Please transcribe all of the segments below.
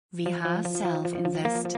VH Self Invest.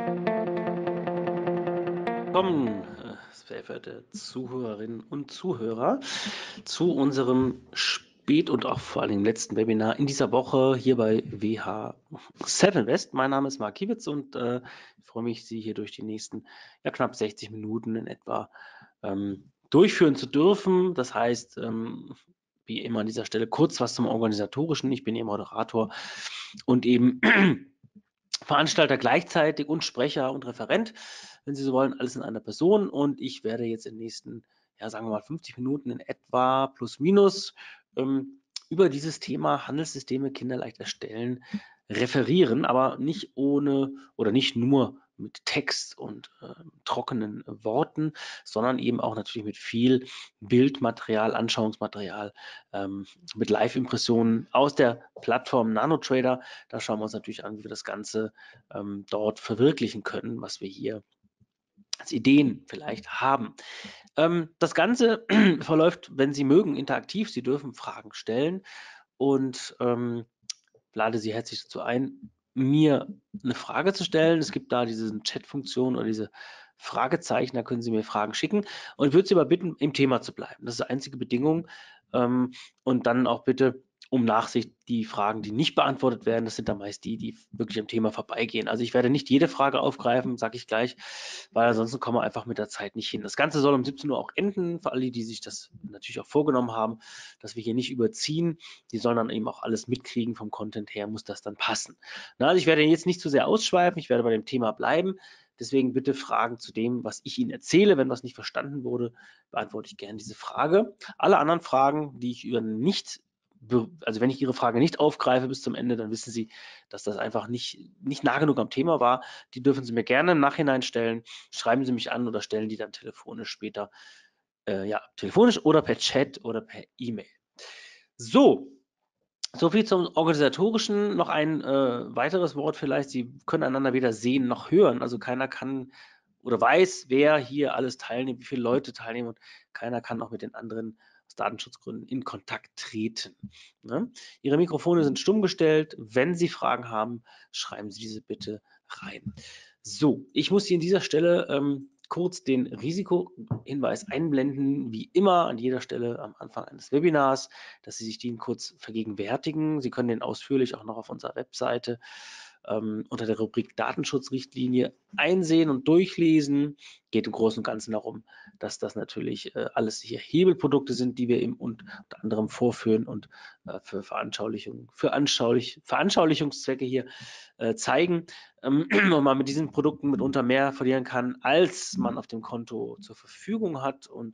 Willkommen, sehr verehrte Zuhörerinnen und Zuhörer, zu unserem Spät- und auch vor allem letzten Webinar in dieser Woche hier bei WH Self Invest. Mein Name ist Marc Kiewitz und ich freue mich, Sie hier durch die nächsten knapp 60 Minuten in etwa durchführen zu dürfen. Das heißt, wie immer an dieser Stelle kurz was zum Organisatorischen. Ich bin Ihr Moderator und eben Veranstalter gleichzeitig und Sprecher und Referent, wenn Sie so wollen, alles in einer Person. Und ich werde jetzt in den nächsten, sagen wir mal 50 Minuten in etwa plus minus über dieses Thema Handelssysteme kinderleicht erstellen referieren, aber nicht ohne oder nicht nur mit Text und trockenen Worten, sondern eben auch natürlich mit viel Bildmaterial, Anschauungsmaterial, mit Live-Impressionen aus der Plattform NanoTrader. Da schauen wir uns natürlich an, wie wir das Ganze dort verwirklichen können, was wir hier als Ideen vielleicht haben. Das Ganze verläuft, wenn Sie mögen, interaktiv. Sie dürfen Fragen stellen und lade Sie herzlich dazu ein, mir eine Frage zu stellen. Es gibt da diese Chat-Funktion oder diese Fragezeichen, da können Sie mir Fragen schicken. Und ich würde Sie aber bitten, im Thema zu bleiben. Das ist die einzige Bedingung. Und dann auch bitte um Nachsicht die Fragen, die nicht beantwortet werden. Das sind dann meist die, die wirklich am Thema vorbeigehen. Also ich werde nicht jede Frage aufgreifen, sage ich gleich, weil ansonsten kommen wir einfach mit der Zeit nicht hin. Das Ganze soll um 17 Uhr auch enden, für alle, die sich das natürlich auch vorgenommen haben, dass wir hier nicht überziehen. Die sollen dann eben auch alles mitkriegen vom Content her, muss das dann passen. Na, also ich werde jetzt nicht zu sehr ausschweifen, ich werde bei dem Thema bleiben. Deswegen bitte Fragen zu dem, was ich Ihnen erzähle. Wenn was nicht verstanden wurde, beantworte ich gerne diese Frage. Alle anderen Fragen, die ich über nicht, also wenn ich Ihre Frage nicht aufgreife bis zum Ende, dann wissen Sie, dass das einfach nicht nah genug am Thema war. Die dürfen Sie mir gerne im Nachhinein stellen. Schreiben Sie mich an oder stellen die dann telefonisch später, telefonisch oder per Chat oder per E-Mail. So viel zum Organisatorischen. Noch ein weiteres Wort vielleicht. Sie können einander weder sehen noch hören. Also keiner kann oder weiß, wer hier alles teilnimmt, wie viele Leute teilnehmen und keiner kann auch mit den anderen aus Datenschutzgründen in Kontakt treten. Ne? Ihre Mikrofone sind stumm gestellt. Wenn Sie Fragen haben, schreiben Sie diese bitte rein. So, ich muss hier an dieser Stelle kurz den Risikohinweis einblenden, wie immer an jeder Stelle am Anfang eines Webinars, dass Sie sich den kurz vergegenwärtigen. Sie können den ausführlich auch noch auf unserer Webseite unter der Rubrik Datenschutzrichtlinie einsehen und durchlesen. Geht im Großen und Ganzen darum, dass das natürlich alles hier Hebelprodukte sind, die wir eben unter anderem vorführen und für Veranschaulichungszwecke hier zeigen und man mit diesen Produkten mitunter mehr verlieren kann, als man auf dem Konto zur Verfügung hat und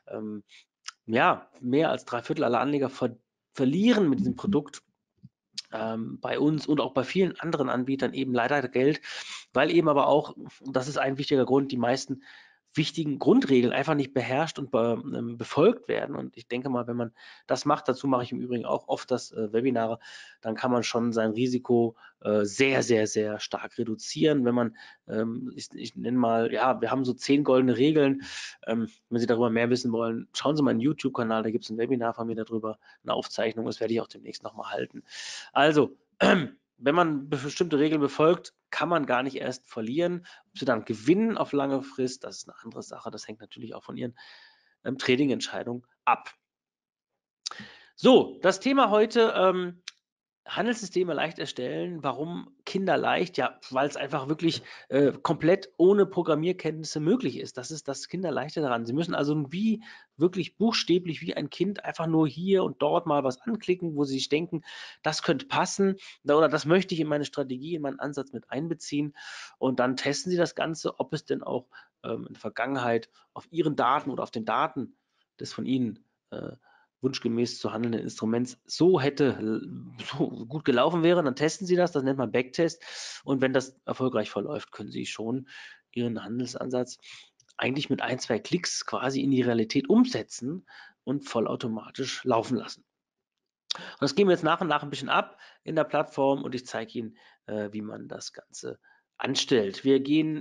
mehr als 3/4 aller Anleger verlieren mit diesem Produkt bei uns und auch bei vielen anderen Anbietern eben leider Geld, weil eben aber auch, und das ist ein wichtiger Grund, die meisten wichtigen Grundregeln einfach nicht beherrscht und befolgt werden. Und ich denke mal, wenn man das macht, dazu mache ich im Übrigen auch oft das Webinare, dann kann man schon sein Risiko sehr, sehr, sehr stark reduzieren. Wenn man, ich nenne mal, ja, wir haben so 10 goldene Regeln. Wenn Sie darüber mehr wissen wollen, schauen Sie meinen YouTube-Kanal, da gibt es ein Webinar von mir darüber, eine Aufzeichnung, das werde ich auch demnächst nochmal halten. Also, wenn man bestimmte Regeln befolgt, kann man gar nicht erst verlieren. Ob Sie dann gewinnen auf lange Frist, das ist eine andere Sache. Das hängt natürlich auch von Ihren Trading-Entscheidungen ab. So, das Thema heute, Handelssysteme leicht erstellen. Warum kinderleicht? Ja, weil es einfach wirklich komplett ohne Programmierkenntnisse möglich ist. Das ist das Kinderleichte daran. Sie müssen also wie wirklich buchstäblich wie ein Kind einfach nur hier und dort mal was anklicken, wo Sie sich denken, das könnte passen oder das möchte ich in meine Strategie, in meinen Ansatz mit einbeziehen. Und dann testen Sie das Ganze, ob es denn auch in der Vergangenheit auf Ihren Daten oder auf den Daten des von Ihnen wunschgemäß zu handelnden Instruments so so gut gelaufen wäre, dann testen Sie das, das nennt man Backtest. Und wenn das erfolgreich verläuft, können Sie schon Ihren Handelsansatz eigentlich mit ein, zwei Klicks quasi in die Realität umsetzen und vollautomatisch laufen lassen. Und das gehen wir jetzt nach und nach ein bisschen ab in der Plattform und ich zeige Ihnen, wie man das Ganze anstellt. Wir gehen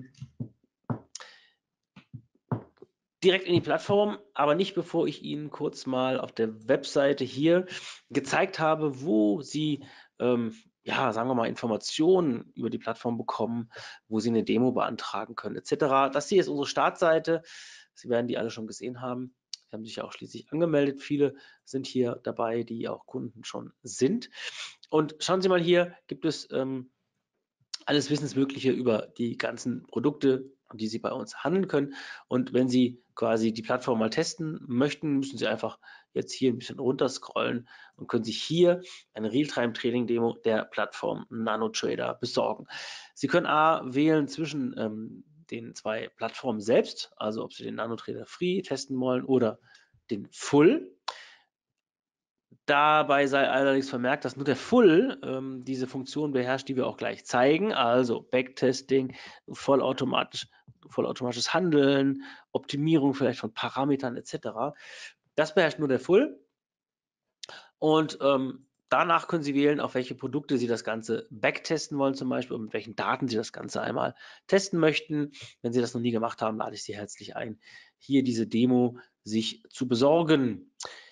direkt in die Plattform, aber nicht bevor ich Ihnen kurz mal auf der Webseite hier gezeigt habe, wo Sie ja, sagen wir mal, Informationen über die Plattform bekommen, wo Sie eine Demo beantragen können, etc. Das hier ist unsere Startseite. Sie werden die alle schon gesehen haben. Sie haben sich ja auch schließlich angemeldet. Viele sind hier dabei, die auch Kunden schon sind. Und schauen Sie mal, hier gibt es alles Wissensmögliche über die ganzen Produkte, die Sie bei uns handeln können. Und wenn Sie quasi die Plattform mal testen möchten, müssen Sie einfach jetzt hier ein bisschen runter scrollen und können sich hier eine Realtime-Training-Demo der Plattform NanoTrader besorgen. Sie können A wählen zwischen den zwei Plattformen selbst, also ob Sie den NanoTrader Free testen wollen oder den Full. Dabei sei allerdings vermerkt, dass nur der Full diese Funktion beherrscht, die wir auch gleich zeigen, also Backtesting, vollautomatisches Handeln, Optimierung vielleicht von Parametern etc. Das beherrscht nur der Full und danach können Sie wählen, auf welche Produkte Sie das Ganze backtesten wollen zum Beispiel und mit welchen Daten Sie das Ganze einmal testen möchten. Wenn Sie das noch nie gemacht haben, lade ich Sie herzlich ein, hier diese Demo sich zu besorgen.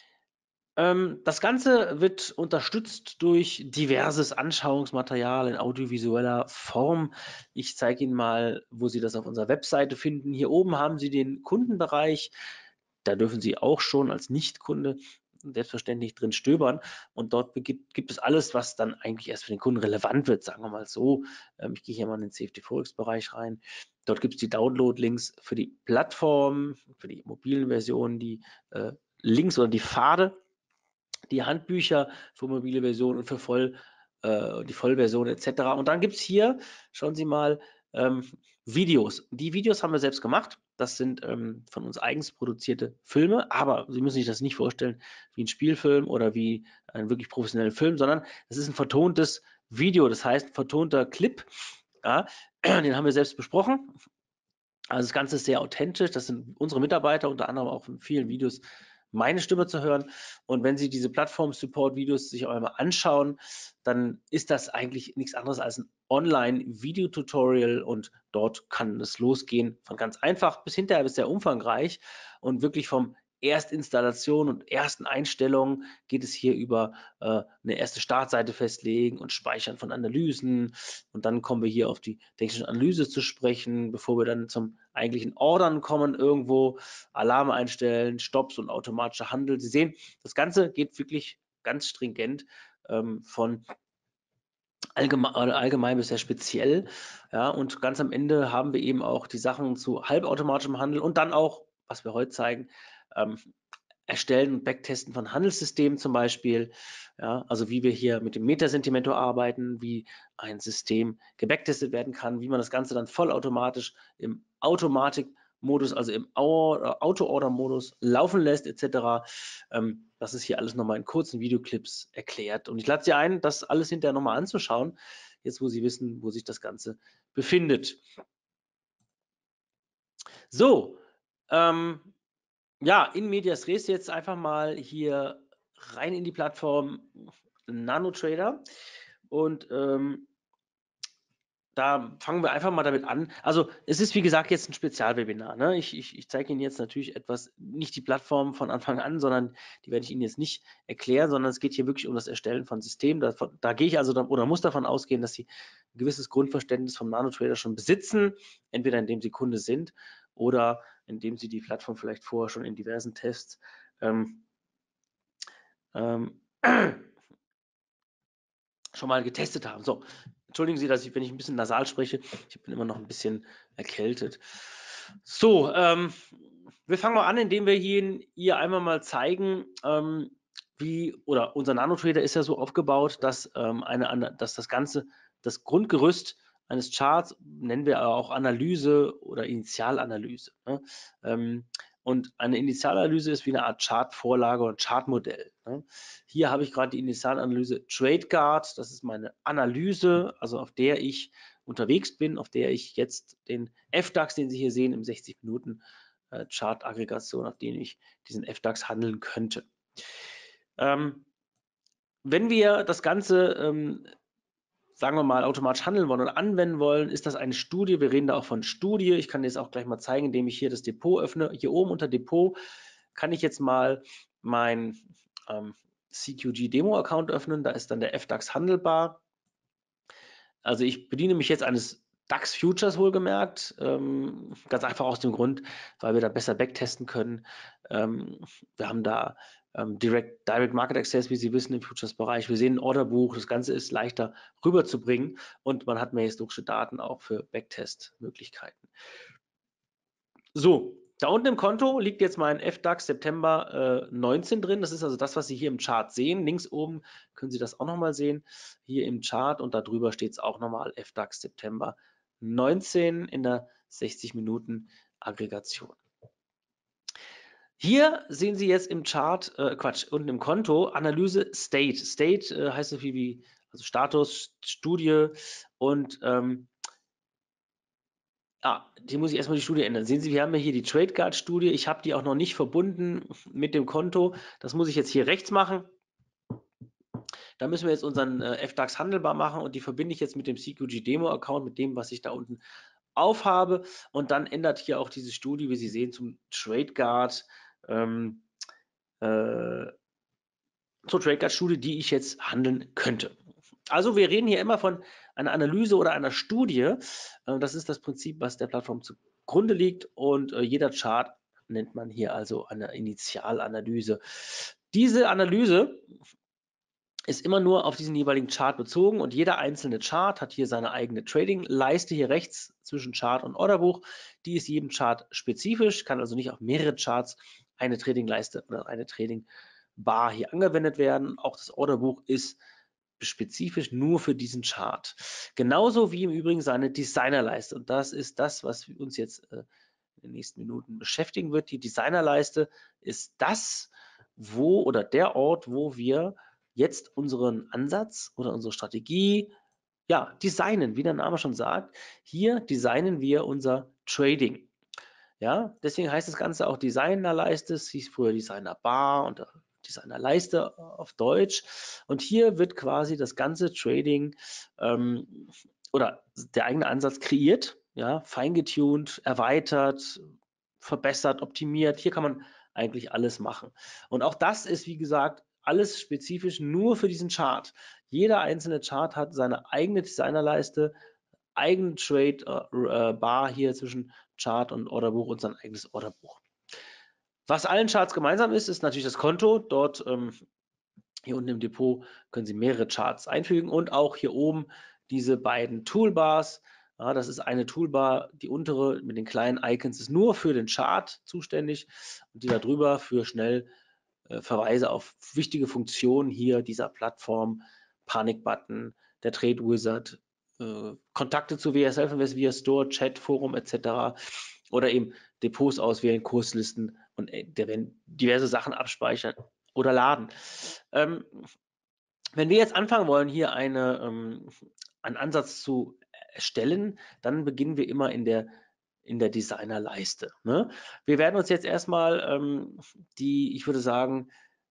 Das Ganze wird unterstützt durch diverses Anschauungsmaterial in audiovisueller Form. Ich zeige Ihnen mal, wo Sie das auf unserer Webseite finden. Hier oben haben Sie den Kundenbereich. Da dürfen Sie auch schon als Nichtkunde selbstverständlich drin stöbern. Und dort gibt es alles, was dann eigentlich erst für den Kunden relevant wird, sagen wir mal so. Ich gehe hier mal in den CFD-Forex-Bereich rein. Dort gibt es die Download-Links für die Plattform, für die mobilen Versionen, die Links oder die Pfade, die Handbücher für mobile Version und für die Vollversion etc. Und dann gibt es hier, schauen Sie mal, Videos. Die Videos haben wir selbst gemacht. Das sind von uns eigens produzierte Filme, aber Sie müssen sich das nicht vorstellen wie ein Spielfilm oder wie einen wirklich professionellen Film, sondern es ist ein vertontes Video, das heißt ein vertonter Clip. Ja, den haben wir selbst besprochen. Also das Ganze ist sehr authentisch. Das sind unsere Mitarbeiter, unter anderem auch in vielen Videos meine Stimme zu hören. Und wenn Sie diese Plattform-Support-Videos sich auch einmal anschauen, dann ist das eigentlich nichts anderes als ein Online-Video-Tutorial und dort kann es losgehen von ganz einfach bis hinterher bis sehr umfangreich und wirklich vom Erstinstallation und ersten Einstellungen geht es hier über eine erste Startseite festlegen und Speichern von Analysen und dann kommen wir hier auf die technische Analyse zu sprechen, bevor wir dann zum eigentlichen Ordern kommen irgendwo, Alarme einstellen, Stops und automatischer Handel. Sie sehen, das Ganze geht wirklich ganz stringent von allgemein bis sehr speziell. Ja, und ganz am Ende haben wir eben auch die Sachen zu halbautomatischem Handel und dann auch, was wir heute zeigen, Erstellen und Backtesten von Handelssystemen zum Beispiel. Ja, also wie wir hier mit dem Metasentimento arbeiten, wie ein System gebacktestet werden kann, wie man das Ganze dann vollautomatisch im Automatikmodus, also im Auto-Order-Modus laufen lässt, etc. Das ist hier alles nochmal in kurzen Videoclips erklärt. Und ich lade Sie ein, das alles hinterher nochmal anzuschauen, jetzt wo Sie wissen, wo sich das Ganze befindet. So, ja, in medias res jetzt einfach mal hier rein in die Plattform NanoTrader und da fangen wir einfach mal damit an. Also es ist wie gesagt jetzt ein Spezialwebinar. Ne? Ich zeige Ihnen jetzt natürlich nicht die Plattform von Anfang an, sondern die werde ich Ihnen jetzt nicht erklären, sondern es geht hier wirklich um das Erstellen von Systemen. Da gehe ich also oder muss davon ausgehen, dass Sie ein gewisses Grundverständnis vom NanoTrader schon besitzen, entweder indem Sie Kunde sind oder indem Sie die Plattform vielleicht vorher schon in diversen Tests ähm, schon mal getestet haben. So, entschuldigen Sie, dass wenn ich ein bisschen nasal spreche, ich bin immer noch ein bisschen erkältet. So, wir fangen mal an, indem wir hier einmal mal zeigen, oder unser NanoTrader ist ja so aufgebaut, dass, dass das Ganze, das Grundgerüst eines Charts, nennen wir auch Analyse oder Initialanalyse. Ne? Und eine Initialanalyse ist wie eine Art Chartvorlage oder Chartmodell. Ne? Hier habe ich gerade die Initialanalyse TradeGuard. Das ist meine Analyse, also auf der ich unterwegs bin, auf der ich jetzt den FDAX, den Sie hier sehen, im 60 Minuten Chart-Aggregation, auf den ich diesen FDAX handeln könnte. Wenn wir das Ganze, sagen wir mal, automatisch handeln wollen oder anwenden wollen, ist das eine Studie. Wir reden da auch von Studie. Ich kann das auch gleich mal zeigen, indem ich hier das Depot öffne. Hier oben unter Depot kann ich jetzt mal mein CQG Demo Account öffnen. Da ist dann der FDAX handelbar. Also ich bediene mich jetzt eines DAX Futures wohlgemerkt, ganz einfach aus dem Grund, weil wir da besser backtesten können. Wir haben da Direct Market Access, wie Sie wissen, im Futures-Bereich. Wir sehen ein Orderbuch, das Ganze ist leichter rüberzubringen und man hat mehr historische Daten auch für Backtest-Möglichkeiten. So, da unten im Konto liegt jetzt mein FDAX September 19 drin. Das ist also das, was Sie hier im Chart sehen. Links oben können Sie das auch nochmal sehen, hier im Chart, und darüber steht es auch nochmal FDAX September 19 in der 60 Minuten Aggregation. Hier sehen Sie jetzt im Chart, unten im Konto, Analyse State. State heißt so viel wie also Status, Studie und die muss ich erstmal die Studie ändern. Sehen Sie, wir haben ja hier die TradeGuard-Studie. Ich habe die auch noch nicht verbunden mit dem Konto. Das muss ich jetzt hier rechts machen. Da müssen wir jetzt unseren FDAX handelbar machen und die verbinde ich jetzt mit dem CQG-Demo-Account, mit dem, was ich da unten aufhabe. Und dann ändert hier auch diese Studie, wie Sie sehen, zum TradeGuard, zur TradeGuard-Studie, die ich jetzt handeln könnte. Also wir reden hier immer von einer Analyse oder einer Studie. Das ist das Prinzip, was der Plattform zugrunde liegt, und jeder Chart nennt man hier also eine Initialanalyse. Diese Analyse ist immer nur auf diesen jeweiligen Chart bezogen und jeder einzelne Chart hat hier seine eigene Trading-Leiste hier rechts zwischen Chart und Orderbuch. Die ist jedem Chart spezifisch, kann also nicht auf mehrere Charts eine Trading-Leiste oder eine Trading-Bar hier angewendet werden. Auch das Orderbuch ist spezifisch nur für diesen Chart. Genauso wie im Übrigen seine Designerleiste. Und das ist das, was uns jetzt in den nächsten Minuten beschäftigen wird. Die Designerleiste ist das, wo oder der Ort, wo wir jetzt unseren Ansatz oder unsere Strategie designen, wie der Name schon sagt. Hier designen wir unser Trading. Ja, deswegen heißt das Ganze auch Designerleiste. Es hieß früher Designerbar und Designerleiste auf Deutsch. Und hier wird quasi das ganze Trading oder der eigene Ansatz kreiert, ja, feingetuned, erweitert, verbessert, optimiert. Hier kann man eigentlich alles machen. Und auch das ist, wie gesagt, alles spezifisch nur für diesen Chart. Jeder einzelne Chart hat seine eigene Designerleiste, eigene Trade-Bar hier zwischen Chart und Orderbuch und sein eigenes Orderbuch. Was allen Charts gemeinsam ist, ist natürlich das Konto. Dort hier unten im Depot können Sie mehrere Charts einfügen und auch hier oben diese beiden Toolbars. Ja, das ist eine Toolbar, die untere mit den kleinen Icons ist nur für den Chart zuständig und die da drüber für schnell Verweise auf wichtige Funktionen hier dieser Plattform, Panic-Button, der Trade Wizard, Kontakte zu WSF via Store, Chat, Forum etc. Oder eben Depots auswählen, Kurslisten und diverse Sachen abspeichern oder laden. Wenn wir jetzt anfangen wollen, hier einen Ansatz zu erstellen, dann beginnen wir immer in der Designerleiste. Ne? Wir werden uns jetzt erstmal ich würde sagen,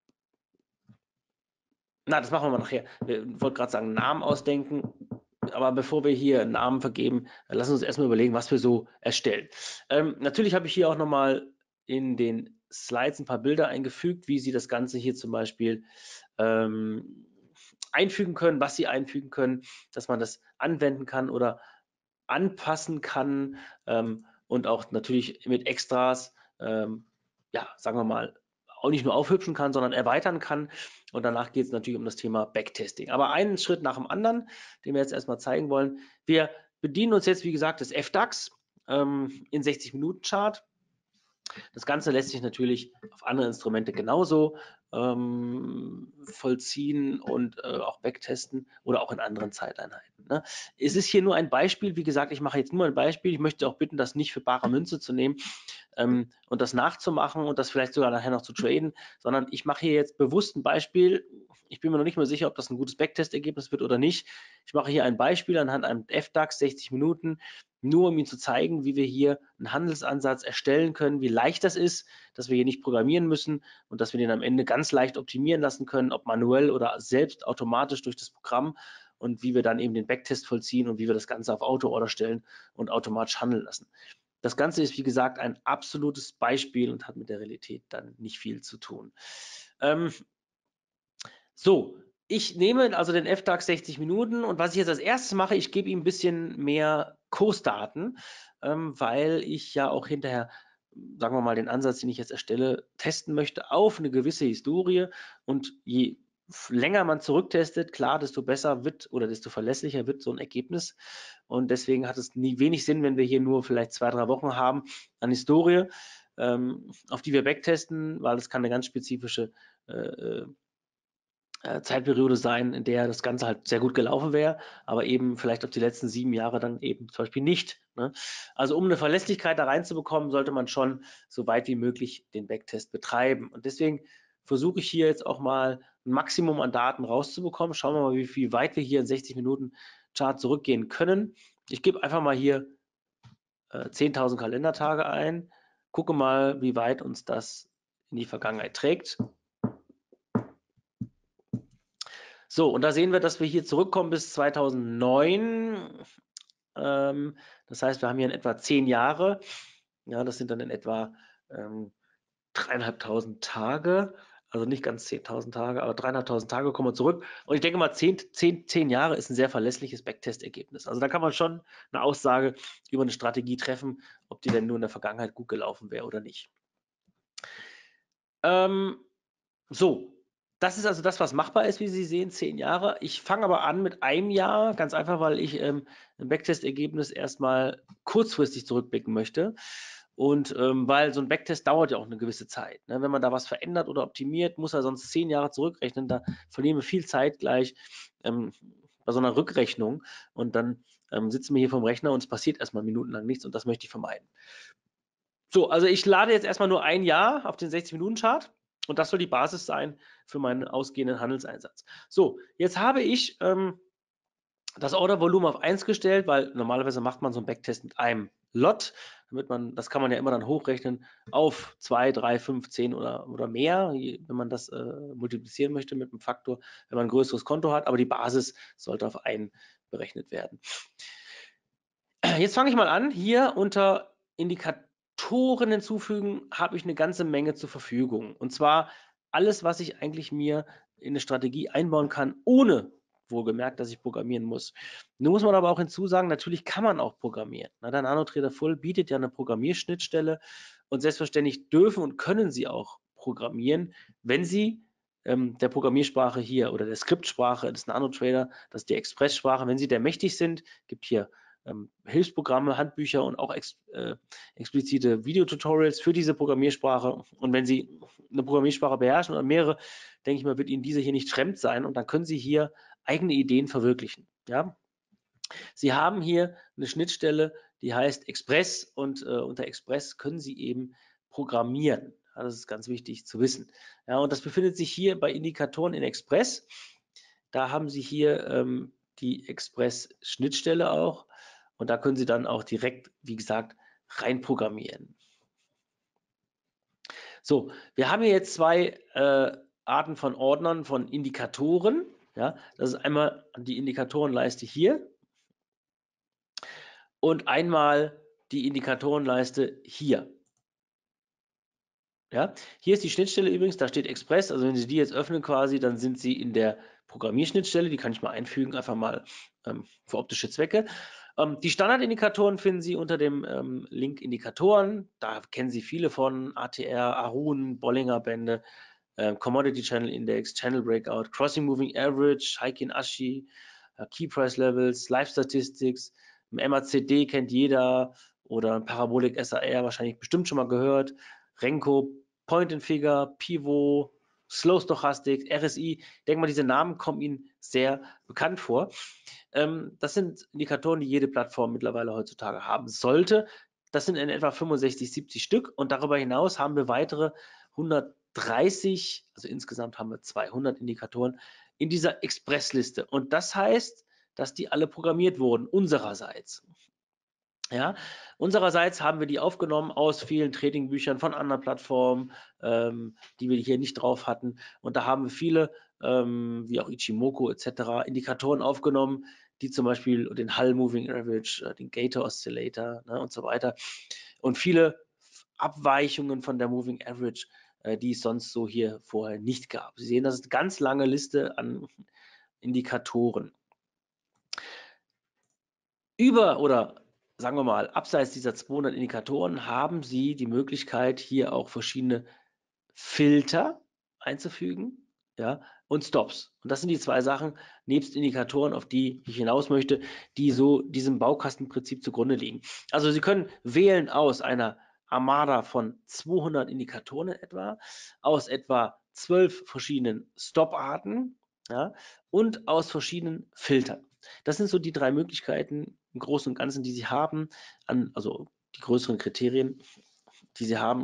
das machen wir mal nachher. Ich wollte gerade sagen, Namen ausdenken. Aber bevor wir hier einen Namen vergeben, lassen wir uns erstmal überlegen, was wir so erstellen. Natürlich habe ich hier auch nochmal in den Slides ein paar Bilder eingefügt, wie Sie das Ganze hier zum Beispiel einfügen können, was Sie einfügen können, dass man das anwenden kann oder anpassen kann und auch natürlich mit Extras, sagen wir mal, auch nicht nur aufhübschen kann, sondern erweitern kann. Und danach geht es natürlich um das Thema Backtesting. Aber einen Schritt nach dem anderen, den wir jetzt erstmal zeigen wollen. Wir bedienen uns jetzt, wie gesagt, des FDAX in 60-Minuten-Chart. Das Ganze lässt sich natürlich auf andere Instrumente genauso vollziehen und auch backtesten oder auch in anderen Zeiteinheiten. Ne? Es ist hier nur ein Beispiel. Wie gesagt, ich mache jetzt nur ein Beispiel. Ich möchte auch bitten, das nicht für bare Münze zu nehmen und das nachzumachen und das vielleicht sogar nachher noch zu traden, sondern ich mache hier jetzt bewusst ein Beispiel. Ich bin mir noch nicht mal sicher, ob das ein gutes Backtest-Ergebnis wird oder nicht. Ich mache hier ein Beispiel anhand einem FDAX, 60 Minuten, nur um Ihnen zu zeigen, wie wir hier einen Handelsansatz erstellen können, wie leicht das ist, dass wir hier nicht programmieren müssen und dass wir den am Ende ganz leicht optimieren lassen können, ob manuell oder selbst automatisch durch das Programm, und wie wir dann eben den Backtest vollziehen und wie wir das Ganze auf Auto-Order stellen und automatisch handeln lassen. Das Ganze ist, wie gesagt, ein absolutes Beispiel und hat mit der Realität dann nicht viel zu tun. So, ich nehme also den F-DAX 60 Minuten und was ich jetzt als erstes mache, ich gebe ihm ein bisschen mehr Kursdaten, weil ich ja auch hinterher, sagen wir mal, den Ansatz, den ich jetzt erstelle, testen möchte auf eine gewisse Historie. Und je länger man zurücktestet, klar, desto besser wird oder desto verlässlicher wird so ein Ergebnis. Und deswegen hat es wenig Sinn, wenn wir hier nur vielleicht 2, 3 Wochen haben an Historie, auf die wir backtesten, weil es kann eine ganz spezifische Zeitperiode sein, in der das Ganze halt sehr gut gelaufen wäre, aber eben vielleicht auf die letzten 7 Jahre dann eben zum Beispiel nicht. Ne? Also um eine Verlässlichkeit da reinzubekommen, sollte man schon so weit wie möglich den Backtest betreiben. Und deswegen versuche ich hier jetzt auch mal ein Maximum an Daten rauszubekommen. Schauen wir mal, wie weit wir hier in 60 Minuten Chart zurückgehen können. Ich gebe einfach mal hier 10.000 Kalendertage ein, gucke mal, wie weit uns das in die Vergangenheit trägt. So, und da sehen wir, dass wir hier zurückkommen bis 2009. Das heißt, wir haben hier in etwa 10 Jahre. Ja, das sind dann in etwa 3.500 Tage. Also nicht ganz 10.000 Tage, aber 3.500 Tage kommen wir zurück. Und ich denke mal, 10 Jahre ist ein sehr verlässliches Backtest-Ergebnis. Also da kann man schon eine Aussage über eine Strategie treffen, ob die denn nur in der Vergangenheit gut gelaufen wäre oder nicht. So, das ist also das, was machbar ist, wie Sie sehen, 10 Jahre. Ich fange aber an mit einem Jahr, ganz einfach, weil ich ein Backtest-Ergebnis erstmal kurzfristig zurückblicken möchte. Und weil so ein Backtest dauert ja auch eine gewisse Zeit. Ne? Wenn man da was verändert oder optimiert, muss er sonst 10 Jahre zurückrechnen. Da verlieren wir viel Zeit gleich bei so einer Rückrechnung. Und dann sitzen wir hier vom Rechner und es passiert erstmal minutenlang nichts und das möchte ich vermeiden. So, also ich lade jetzt erstmal nur ein Jahr auf den 60-Minuten-Chart. Und das soll die Basis sein für meinen ausgehenden Handelseinsatz. So, jetzt habe ich das Ordervolumen auf 1 gestellt, weil normalerweise macht man so einen Backtest mit einem Lot, damit man, das kann man ja immer dann hochrechnen auf 2, 3, 5, 10 oder mehr, wenn man das multiplizieren möchte mit einem Faktor, wenn man ein größeres Konto hat, aber die Basis sollte auf 1 berechnet werden. Jetzt fange ich mal an, hier unter Indikatoren hinzufügen, habe ich eine ganze Menge zur Verfügung. Und zwar alles, was ich eigentlich mir in eine Strategie einbauen kann, ohne wohlgemerkt, dass ich programmieren muss. Nun muss man aber auch hinzusagen, natürlich kann man auch programmieren. Na, der NanoTrader Full bietet ja eine Programmierschnittstelle und selbstverständlich dürfen und können Sie auch programmieren, wenn Sie der Programmiersprache hier oder der Skriptsprache des NanoTrader, das ist die Express-Sprache, wenn Sie der mächtig sind, gibt hier Hilfsprogramme, Handbücher und auch explizite Videotutorials für diese Programmiersprache. Und wenn Sie eine Programmiersprache beherrschen oder mehrere, denke ich mal, wird Ihnen diese hier nicht fremd sein und dann können Sie hier eigene Ideen verwirklichen. Ja? Sie haben hier eine Schnittstelle, die heißt Express und unter Express können Sie eben programmieren. Ja, das ist ganz wichtig zu wissen. Ja, und das befindet sich hier bei Indikatoren in Express. Da haben Sie hier die Express-Schnittstelle auch und da können Sie dann auch direkt, wie gesagt, reinprogrammieren. So, wir haben hier jetzt 2 Arten von Ordnern von Indikatoren. Ja, das ist einmal die Indikatorenleiste hier und einmal die Indikatorenleiste hier. Ja, hier ist die Schnittstelle übrigens, da steht Express, also wenn Sie die jetzt öffnen quasi, dann sind Sie in der Programmierschnittstelle, die kann ich mal einfügen, einfach mal für optische Zwecke. Die Standardindikatoren finden Sie unter dem Link Indikatoren, da kennen Sie viele von, ATR, Arun, Bollinger Bände, Commodity Channel Index, Channel Breakout, Crossing Moving Average, Heikin Ashi, Key Price Levels, Live Statistics, MACD kennt jeder oder Parabolic SAR wahrscheinlich bestimmt schon mal gehört, Renko, Point and Figure, Pivot, Slow Stochastic, RSI. Ich denke mal, diese Namen kommen Ihnen sehr bekannt vor. Das sind Indikatoren, die jede Plattform mittlerweile heutzutage haben sollte. Das sind in etwa 65, 70 Stück und darüber hinaus haben wir weitere 130, also insgesamt haben wir 200 Indikatoren in dieser Expressliste. Und das heißt, dass die alle programmiert wurden, unsererseits. Ja, unsererseits haben wir die aufgenommen aus vielen Tradingbüchern von anderen Plattformen, die wir hier nicht drauf hatten. Und da haben wir viele, wie auch Ichimoku etc., Indikatoren aufgenommen, die zum Beispiel den Hull Moving Average, den Gator Oscillator, ne, und so weiter. Und viele Abweichungen von der Moving Average, die es sonst so hier vorher nicht gab. Sie sehen, das ist eine ganz lange Liste an Indikatoren. Über oder sagen wir mal, abseits dieser 200 Indikatoren haben Sie die Möglichkeit, hier auch verschiedene Filter einzufügen, ja, und Stops. Und das sind die zwei Sachen, nebst Indikatoren, auf die ich hinaus möchte, die so diesem Baukastenprinzip zugrunde liegen. Also Sie können wählen aus einer Armada von 200 Indikatoren etwa, aus etwa 12 verschiedenen Stop-Arten, ja, und aus verschiedenen Filtern. Das sind so die drei Möglichkeiten im Großen und Ganzen, die Sie haben, also die größeren Kriterien, die Sie haben,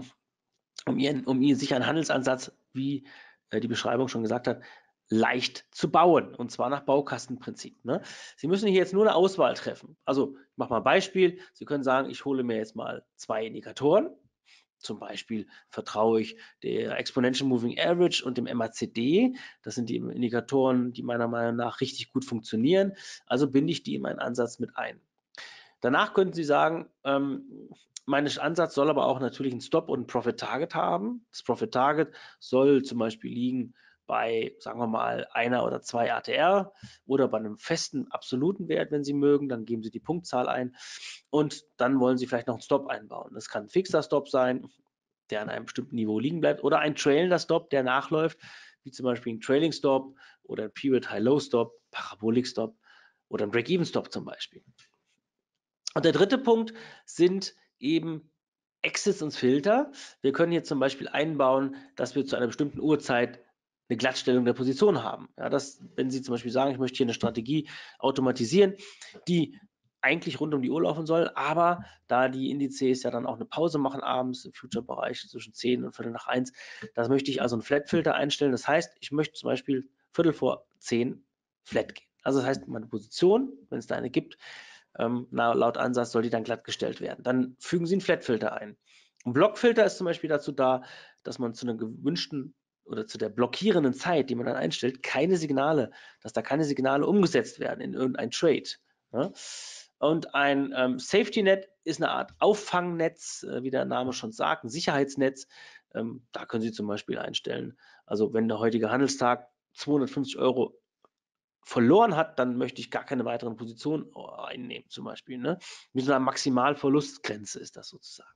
um sich einen Handelsansatz, wie die Beschreibung schon gesagt hat, leicht zu bauen, und zwar nach Baukastenprinzip. Ne? Sie müssen hier jetzt nur eine Auswahl treffen. Also ich mache mal ein Beispiel. Sie können sagen, ich hole mir jetzt mal 2 Indikatoren. Zum Beispiel vertraue ich der Exponential Moving Average und dem MACD. Das sind die Indikatoren, die meiner Meinung nach richtig gut funktionieren. Also binde ich die in meinen Ansatz mit ein. Danach könnten Sie sagen, mein Ansatz soll aber auch natürlich einen Stop und ein Profit Target haben. Das Profit Target soll zum Beispiel liegen bei, sagen wir mal, 1 oder 2 ATR oder bei einem festen absoluten Wert, wenn Sie mögen. Dann geben Sie die Punktzahl ein und dann wollen Sie vielleicht noch einen Stop einbauen. Das kann ein fixer Stop sein, der an einem bestimmten Niveau liegen bleibt, oder ein trailender Stop, der nachläuft, wie zum Beispiel ein Trailing Stop oder ein Period High-Low Stop, Parabolic Stop oder ein Break-Even Stop zum Beispiel. Und der dritte Punkt sind eben Exits und Filter. Wir können hier zum Beispiel einbauen, dass wir zu einer bestimmten Uhrzeit eine Glattstellung der Position haben. Ja, wenn Sie zum Beispiel sagen, ich möchte hier eine Strategie automatisieren, die eigentlich rund um die Uhr laufen soll, aber da die Indizes ja dann auch eine Pause machen abends im Future-Bereich zwischen 10 und Viertel nach 1, da möchte ich also einen Flat-Filter einstellen. Das heißt, ich möchte zum Beispiel Viertel vor 10 Flat gehen. Also das heißt, meine Position, wenn es da eine gibt, laut Ansatz soll die dann glattgestellt werden. Dann fügen Sie einen Flat-Filter ein. Ein Blockfilter ist zum Beispiel dazu da, dass man zu einer gewünschten oder zu der blockierenden Zeit, die man dann einstellt, dass da keine Signale umgesetzt werden in irgendein Trade. Ja? Und ein Safety Net ist eine Art Auffangnetz, wie der Name schon sagt, ein Sicherheitsnetz. Da können Sie zum Beispiel einstellen, also wenn der heutige Handelstag 250 € verloren hat, dann möchte ich gar keine weiteren Positionen einnehmen, zum Beispiel. Ne? Mit so einer Maximalverlustgrenze ist das sozusagen.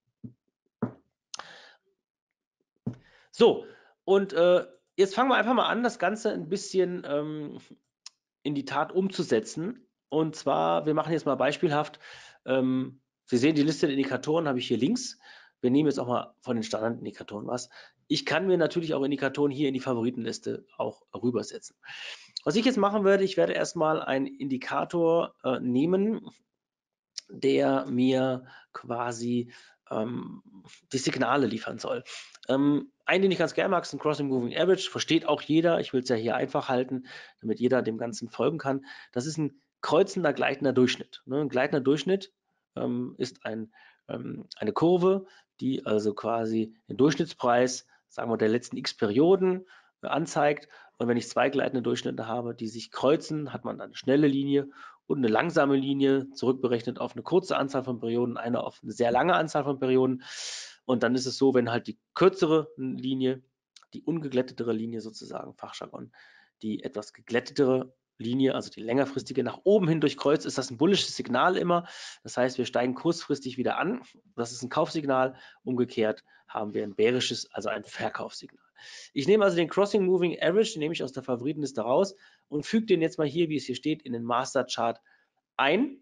So, und jetzt fangen wir einfach mal an, das Ganze ein bisschen in die Tat umzusetzen. Und zwar, wir machen jetzt mal beispielhaft, Sie sehen die Liste der Indikatoren, habe ich hier links. Wir nehmen jetzt auch mal von den Standardindikatoren was. Ich kann mir natürlich auch Indikatoren hier in die Favoritenliste auch rübersetzen. Was ich jetzt machen werde, ich werde erstmal einen Indikator nehmen, der mir quasi die Signale liefern soll. Einen, den ich ganz gerne mag, ist ein Crossing Moving Average. Versteht auch jeder. Ich will es ja hier einfach halten, damit jeder dem Ganzen folgen kann. Das ist ein kreuzender, gleitender Durchschnitt. Ne? Ein gleitender Durchschnitt ist eine Kurve, die also quasi den Durchschnittspreis, sagen wir, der letzten x Perioden anzeigt. Und wenn ich zwei gleitende Durchschnitte habe, die sich kreuzen, hat man dann eine schnelle Linie und eine langsame Linie, zurückberechnet auf eine kurze Anzahl von Perioden, eine auf eine sehr lange Anzahl von Perioden. Und dann ist es so, wenn halt die kürzere Linie, die ungeglättetere Linie sozusagen, Fachjargon, die etwas geglättetere Linie, also die längerfristige, nach oben hin durchkreuzt, ist das ein bullisches Signal immer. Das heißt, wir steigen kurzfristig wieder an. Das ist ein Kaufsignal. Umgekehrt haben wir ein bärisches, also ein Verkaufssignal. Ich nehme also den Crossing Moving Average, den nehme ich aus der Favoritenliste raus und füge den jetzt mal hier, wie es hier steht, in den Master Chart ein.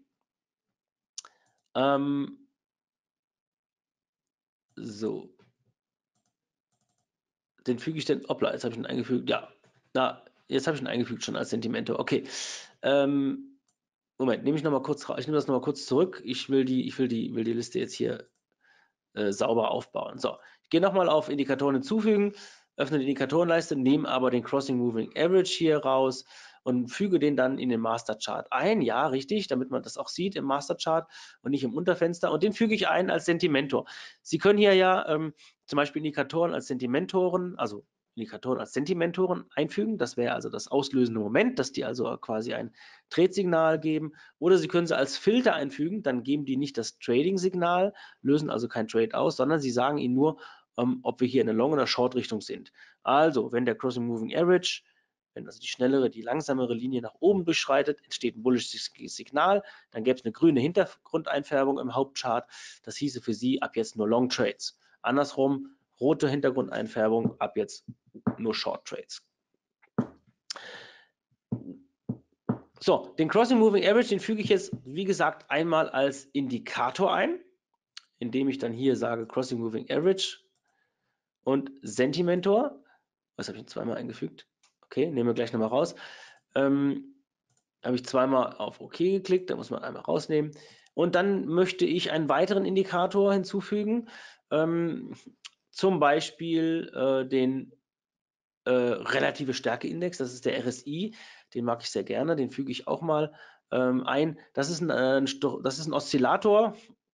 So. Den füge ich dann, hoppla, jetzt habe ich ihn eingefügt, ja. Jetzt habe ich ihn eingefügt schon als Sentimento. Okay. Moment, nehme ich nochmal kurz raus. Ich nehme das nochmal kurz zurück. Ich will die Liste jetzt hier sauber aufbauen. So, ich gehe nochmal auf Indikatoren hinzufügen, öffne die Indikatorenleiste, nehme aber den Crossing Moving Average hier raus und füge den dann in den Master Chart ein. Ja, richtig, damit man das auch sieht im Master Chart und nicht im Unterfenster. Und den füge ich ein als Sentimentor. Sie können hier ja zum Beispiel Indikatoren als Sentimentoren, also Indikatoren als Sentimentoren einfügen. Das wäre also das auslösende Moment, dass die also quasi ein Trade-Signal geben. Oder Sie können sie als Filter einfügen, dann geben die nicht das Trading-Signal, lösen also kein Trade aus, sondern sie sagen Ihnen nur, ob wir hier in der Long- oder Short-Richtung sind. Also, wenn der Crossing Moving Average wenn also die schnellere, die langsamere Linie nach oben durchschreitet, entsteht ein bullisches Signal, dann gäbe es eine grüne Hintergrundeinfärbung im Hauptchart. Das hieße für Sie ab jetzt nur Long Trades. Andersrum, rote Hintergrundeinfärbung, ab jetzt nur Short Trades. So, den Crossing Moving Average, den füge ich jetzt, wie gesagt, einmal als Indikator ein, indem ich dann hier sage Crossing Moving Average und Sentimentor. Was habe ich zweimal eingefügt? Okay, nehmen wir gleich nochmal raus. Habe ich zweimal auf OK geklickt, da muss man einmal rausnehmen. Und dann möchte ich einen weiteren Indikator hinzufügen, zum Beispiel den relative Stärkeindex, das ist der RSI, den mag ich sehr gerne, den füge ich auch mal ein. Das ist ein Oszillator,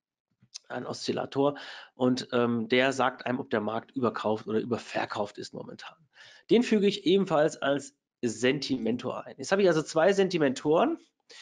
und der sagt einem, ob der Markt überkauft oder überverkauft ist momentan. Den füge ich ebenfalls als Sentimentor ein. Jetzt habe ich also zwei Sentimentoren.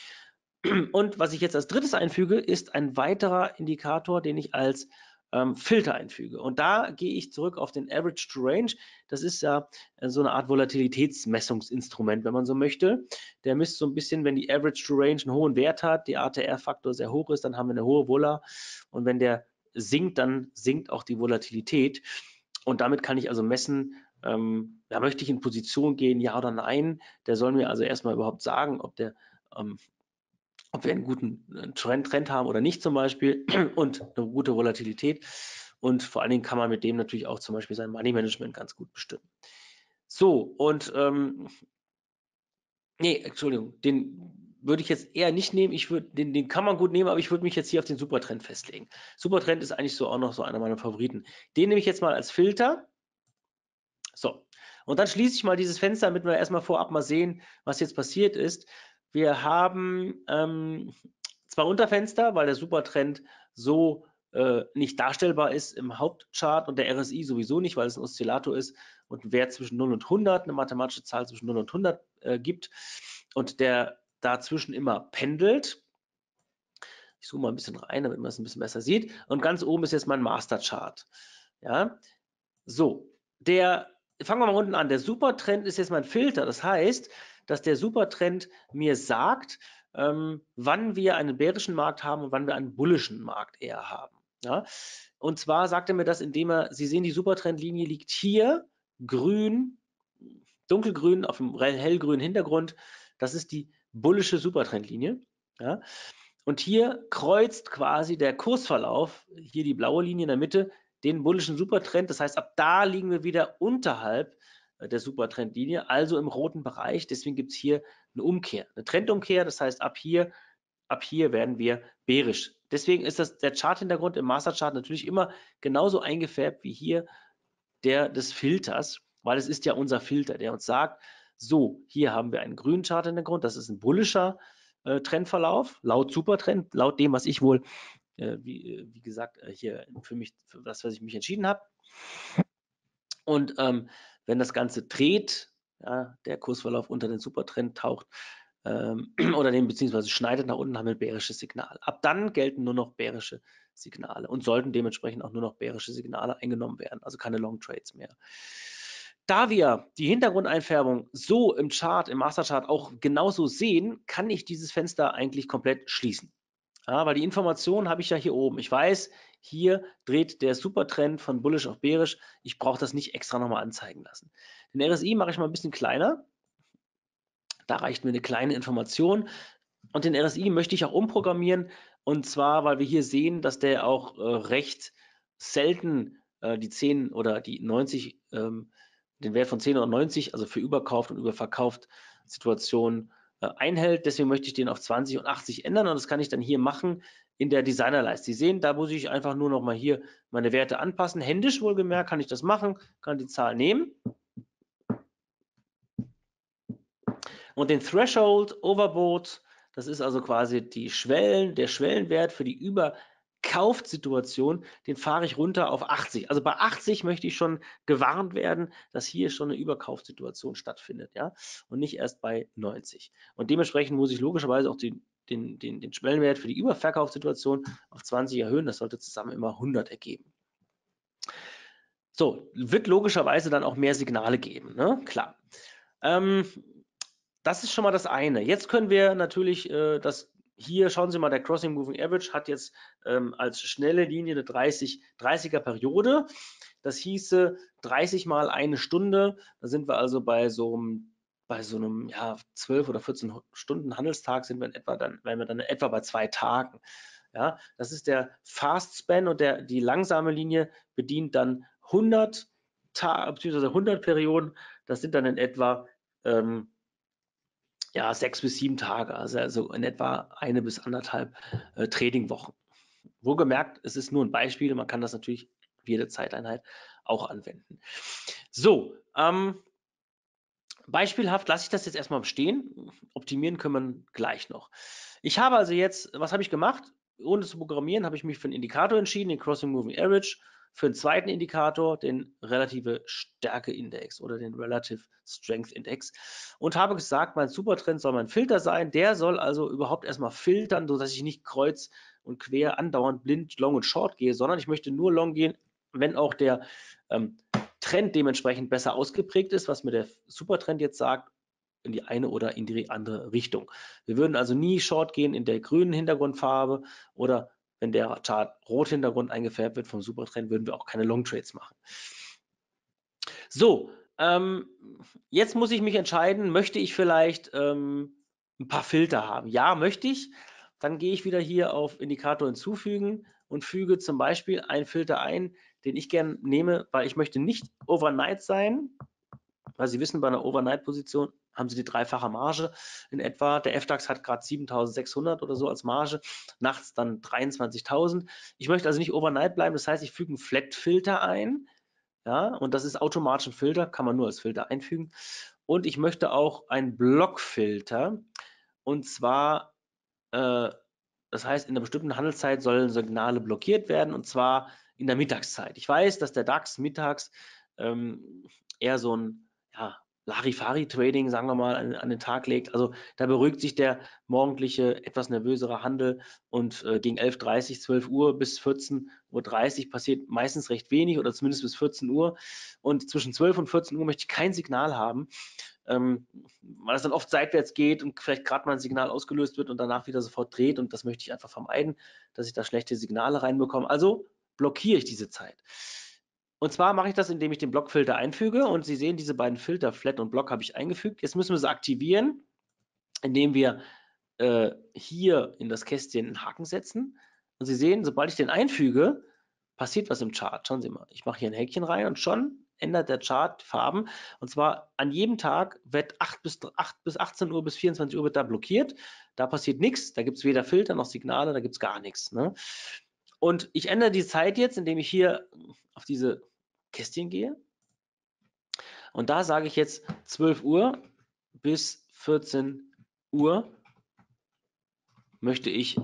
Und was ich jetzt als drittes einfüge, ist ein weiterer Indikator, den ich als Filter einfüge. Und da gehe ich zurück auf den Average to Range. Das ist ja so eine Art Volatilitätsmessungsinstrument, wenn man so möchte. Der misst so ein bisschen, wenn die Average to Range einen hohen Wert hat, die ATR-Faktor sehr hoch ist, dann haben wir eine hohe Vola. Und wenn der sinkt, dann sinkt auch die Volatilität. Und damit kann ich also messen, da möchte ich in Position gehen, ja oder nein. Der soll mir also erstmal überhaupt sagen, ob wir einen guten Trend haben oder nicht zum Beispiel und eine gute Volatilität. Und vor allen Dingen kann man mit dem natürlich auch zum Beispiel sein Money Management ganz gut bestimmen. So, und Entschuldigung, den würde ich jetzt eher nicht nehmen. Den kann man gut nehmen, aber ich würde mich jetzt hier auf den Supertrend festlegen. Supertrend ist eigentlich so auch noch so einer meiner Favoriten. Den nehme ich jetzt mal als Filter. So, und dann schließe ich mal dieses Fenster, damit wir erstmal vorab mal sehen, was jetzt passiert ist. Wir haben zwei Unterfenster, weil der Supertrend so nicht darstellbar ist im Hauptchart und der RSI sowieso nicht, weil es ein Oszillator ist und einen Wert zwischen 0 und 100, eine mathematische Zahl zwischen 0 und 100 gibt und der dazwischen immer pendelt. Ich zoome mal ein bisschen rein, damit man es ein bisschen besser sieht. Und ganz oben ist jetzt mein Masterchart. Ja, so, fangen wir mal unten an. Der Supertrend ist jetzt mein Filter. Das heißt, dass der Supertrend mir sagt, wann wir einen bärischen Markt haben und wann wir einen bullischen Markt eher haben. Ja? Und zwar sagt er mir das, indem Sie sehen, die Supertrendlinie liegt hier, grün, dunkelgrün auf einem hellgrünen Hintergrund. Das ist die bullische Supertrendlinie. Ja? Und hier kreuzt quasi der Kursverlauf, hier die blaue Linie in der Mitte, den bullischen Supertrend. Das heißt, ab da liegen wir wieder unterhalb der Supertrendlinie, also im roten Bereich. Deswegen gibt es hier eine Umkehr, eine Trendumkehr. Das heißt, ab hier werden wir bärisch. Deswegen ist der Charthintergrund im Masterchart natürlich immer genauso eingefärbt wie hier der des Filters, weil es ist ja unser Filter, der uns sagt, so, hier haben wir einen grünen Charthintergrund, das ist ein bullischer Trendverlauf, laut Supertrend, laut dem, was ich wohl, wie gesagt, hier für das, was ich mich entschieden habe. Und wenn das Ganze dreht, ja, der Kursverlauf unter den Supertrend taucht, oder den beziehungsweise schneidet nach unten, haben wir ein bärisches Signal. Ab dann gelten nur noch bärische Signale und sollten dementsprechend auch nur noch bärische Signale eingenommen werden, also keine Long Trades mehr. Da wir die Hintergrundeinfärbung so im Chart, im Masterchart auch genauso sehen, kann ich dieses Fenster eigentlich komplett schließen. Ja, weil die Information habe ich ja hier oben. Ich weiß, hier dreht der Supertrend von bullish auf bärisch. Ich brauche das nicht extra nochmal anzeigen lassen. Den RSI mache ich mal ein bisschen kleiner. Da reicht mir eine kleine Information. Und den RSI möchte ich auch umprogrammieren. Und zwar, weil wir hier sehen, dass der auch recht selten die 10 oder die 90, den Wert von 10 oder 90, also für überkauft und überverkauft Situationen einhält. Deswegen möchte ich den auf 20 und 80 ändern. Und das kann ich dann hier machen in der Designerleiste. Sie sehen, da muss ich einfach nur noch mal hier meine Werte anpassen. Händisch wohlgemerkt kann ich das machen, kann die Zahl nehmen. Und den Threshold, Overbought, das ist also quasi der Schwellenwert für die Überkaufsituation, den fahre ich runter auf 80. Also bei 80 möchte ich schon gewarnt werden, dass hier schon eine Überkaufssituation stattfindet, ja, und nicht erst bei 90. Und dementsprechend muss ich logischerweise auch den Schwellenwert für die Überverkaufssituation auf 20 erhöhen. Das sollte zusammen immer 100 ergeben. So, wird logischerweise dann auch mehr Signale geben, ne? Klar. Das ist schon mal das eine. Jetzt können wir natürlich hier, schauen Sie mal, der Crossing Moving Average hat jetzt als schnelle Linie eine 30er Periode. Das hieße 30 mal eine Stunde. Da sind wir also bei so einem 12 oder 14 Stunden Handelstag wären wir dann etwa bei 2 Tagen. Ja, das ist der Fast Span und die langsame Linie bedient dann 100 bzw. 100 Perioden. Das sind dann in etwa 6 bis 7 Tage, also in etwa 1 bis 1,5 Trading-Wochen. Wohlgemerkt, es ist nur ein Beispiel, man kann das natürlich für jede Zeiteinheit auch anwenden. So, beispielhaft lasse ich das jetzt erstmal stehen. Optimieren können wir gleich noch. Ich habe also jetzt, was habe ich gemacht? Ohne zu programmieren, habe ich mich für einen Indikator entschieden, den Crossing Moving Average, für einen zweiten Indikator, den Relative Stärke Index oder den Relative Strength Index und habe gesagt, mein Supertrend soll mein Filter sein. Der soll also überhaupt erstmal filtern, sodass ich nicht kreuz und quer andauernd blind Long und Short gehe, sondern ich möchte nur Long gehen, wenn auch der Trend dementsprechend besser ausgeprägt ist, was mir der Supertrend jetzt sagt, in die eine oder in die andere Richtung. Wir würden also nie Short gehen in der grünen Hintergrundfarbe oder wenn der Chart rot Hintergrund eingefärbt wird vom Supertrend, würden wir auch keine Long Trades machen. So, jetzt muss ich mich entscheiden, möchte ich vielleicht ein paar Filter haben? Ja, möchte ich. Dann gehe ich wieder hier auf Indikator hinzufügen und füge zum Beispiel einen Filter ein, den ich gerne nehme, weil ich möchte nicht Overnight sein, weil Sie wissen, bei einer Overnight-Position haben Sie die dreifache Marge in etwa. Der FDAX hat gerade 7.600 oder so als Marge, nachts dann 23.000. Ich möchte also nicht Overnight bleiben, das heißt, ich füge einen Flat-Filter ein, ja, und das ist automatisch ein Filter, kann man nur als Filter einfügen. Und ich möchte auch einen Blockfilter, und zwar, das heißt, in einer bestimmten Handelszeit sollen Signale blockiert werden, und zwar in der Mittagszeit. Ich weiß, dass der DAX mittags eher so ein Larifari-Trading, sagen wir mal, an den Tag legt. Also da beruhigt sich der morgendliche, etwas nervösere Handel und gegen 11:30, 12 Uhr bis 14:30 Uhr passiert meistens recht wenig oder zumindest bis 14 Uhr. Und zwischen 12 und 14 Uhr möchte ich kein Signal haben, weil es dann oft seitwärts geht und vielleicht gerade mal ein Signal ausgelöst wird und danach wieder sofort dreht, und das möchte ich einfach vermeiden, dass ich da schlechte Signale reinbekomme. Also blockiere ich diese Zeit. Und zwar mache ich das, indem ich den Blockfilter einfüge, und Sie sehen, diese beiden Filter, Flat und Block, habe ich eingefügt. Jetzt müssen wir sie aktivieren, indem wir hier in das Kästchen einen Haken setzen. Und Sie sehen, sobald ich den einfüge, passiert was im Chart. Schauen Sie mal, ich mache hier ein Häkchen rein und schon ändert der Chart Farben. Und zwar an jedem Tag wird 8 bis 18 Uhr bis 24 Uhr wird da blockiert. Da passiert nichts, da gibt es weder Filter noch Signale, da gibt es gar nichts. Ne? Und ich ändere die Zeit jetzt, indem ich hier auf diese Kästchen gehe. Und da sage ich jetzt 12 Uhr bis 14 Uhr möchte ich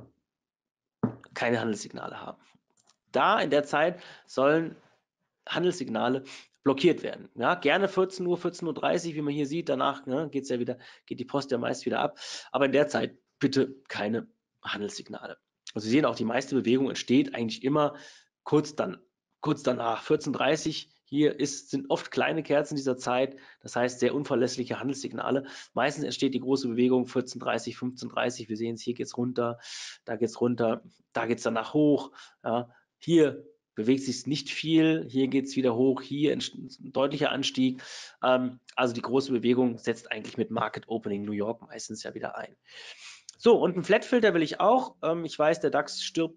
keine Handelssignale haben. Da in der Zeit sollen Handelssignale blockiert werden. Ja, gerne 14 Uhr, 14:30 Uhr, wie man hier sieht, danach geht die Post ja meist wieder ab. Aber in der Zeit bitte keine Handelssignale. Also Sie sehen auch, die meiste Bewegung entsteht eigentlich immer kurz danach. 14:30 Uhr, hier sind oft kleine Kerzen dieser Zeit, das heißt sehr unverlässliche Handelssignale. Meistens entsteht die große Bewegung 14:30 Uhr, 15:30 Uhr. Wir sehen es, hier geht es runter, da geht es runter, da geht es danach hoch. Ja. Hier bewegt sich nicht viel, hier geht es wieder hoch, hier ein deutlicher Anstieg. Also die große Bewegung setzt eigentlich mit Market Opening New York meistens ja wieder ein. So, und einen Flatfilter will ich auch. Ich weiß, der DAX stirbt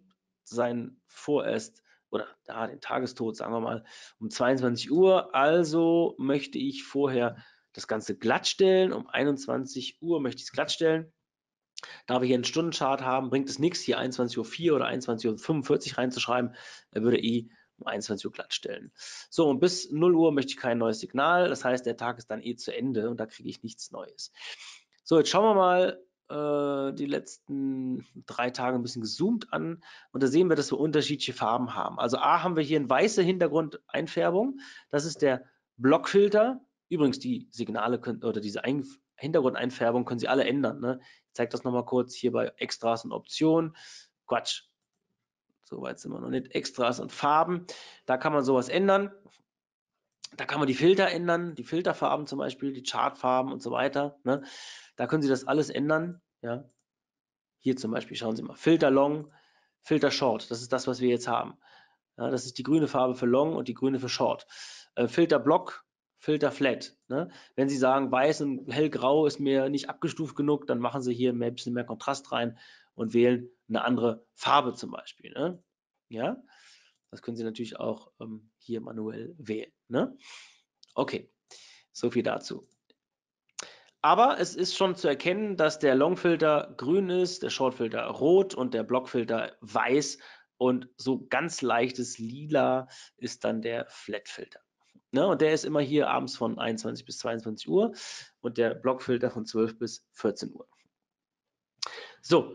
den Tagestod, sagen wir mal, um 22 Uhr. Also möchte ich vorher das Ganze glatt stellen. Um 21 Uhr möchte ich es glatt stellen. Da wir hier einen Stundenchart haben, bringt es nichts, hier 21:04 oder 21:45 reinzuschreiben. Er würde um 21 Uhr glatt stellen. So, und bis 0 Uhr möchte ich kein neues Signal. Das heißt, der Tag ist dann zu Ende und da kriege ich nichts Neues. So, jetzt schauen wir mal die letzten 3 Tage ein bisschen gezoomt an, und da sehen wir, dass wir unterschiedliche Farben haben. Also A haben wir hier eine weiße Hintergrundeinfärbung. Das ist der Blockfilter. Übrigens, die Signale oder diese Hintergrundeinfärbung können Sie alle ändern. Ne? Ich zeige das nochmal kurz hier bei Extras und Optionen. Quatsch, soweit sind wir noch nicht. Extras und Farben, da kann man sowas ändern. Da kann man die Filter ändern, die Filterfarben zum Beispiel, die Chartfarben und so weiter. Ne? Da können Sie das alles ändern. Ja? Hier zum Beispiel, schauen Sie mal, Filter Long, Filter Short, das ist das, was wir jetzt haben. Ja, das ist die grüne Farbe für Long und die grüne für Short. Filter Block, Filter Flat. Ne? Wenn Sie sagen, weiß und hellgrau ist mir nicht abgestuft genug, dann machen Sie hier ein bisschen mehr Kontrast rein und wählen eine andere Farbe zum Beispiel. Ne? Ja, das können Sie natürlich auch hier manuell wählen. Ne? Okay, so viel dazu. Aber es ist schon zu erkennen, dass der Long-Filter grün ist, der Short-Filter rot und der Block-Filter weiß und so ganz leichtes Lila ist dann der Flat-Filter. Ne, und der ist immer hier abends von 21 bis 22 Uhr und der Blockfilter von 12 bis 14 Uhr. So,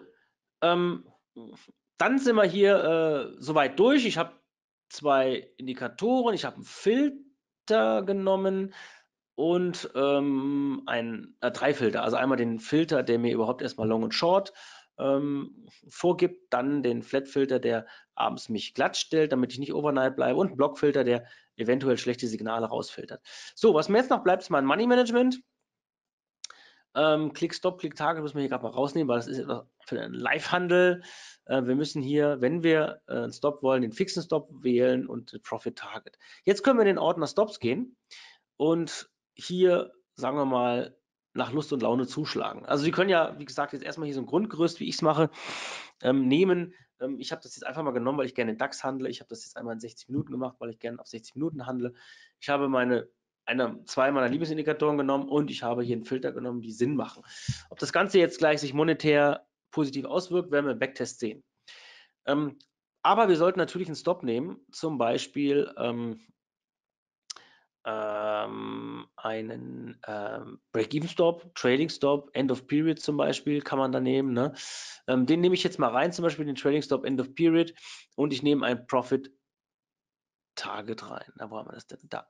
dann sind wir hier soweit durch. Ich habe 2 Indikatoren, ich habe einen Filter genommen und 3 Filter. Also einmal den Filter, der mir überhaupt erstmal Long und Short vorgibt, dann den Flat-Filter, der abends mich glatt stellt, damit ich nicht overnight bleibe und einen Blockfilter, der eventuell schlechte Signale rausfiltert. So, was mir jetzt noch bleibt, ist mein Money Management. Click Stop, Click Target müssen wir hier gerade mal rausnehmen, weil das ist für den Live-Handel. Wir müssen hier, wenn wir einen Stop wollen, den fixen Stop wählen und Profit Target. Jetzt können wir in den Ordner Stops gehen und hier, sagen wir mal, nach Lust und Laune zuschlagen. Also Sie können ja, wie gesagt, jetzt erstmal hier so ein Grundgerüst, wie ich es mache, nehmen. Ich habe das jetzt einfach mal genommen, weil ich gerne in DAX handle. Ich habe das jetzt einmal in 60 Minuten gemacht, weil ich gerne auf 60 Minuten handle. Ich habe 2 meiner Lieblingsindikatoren genommen und ich habe hier einen Filter genommen, die Sinn machen. Ob das Ganze jetzt gleich sich monetär positiv auswirkt, werden wir im Backtest sehen. Aber wir sollten natürlich einen Stop nehmen, zum Beispiel einen Break-Even-Stop, Trading-Stop, End of Period zum Beispiel kann man da nehmen. Ne? Den nehme ich jetzt mal rein, zum Beispiel den Trading-Stop, End of Period und ich nehme ein Profit-Target rein. Na, wo haben wir das denn? Da.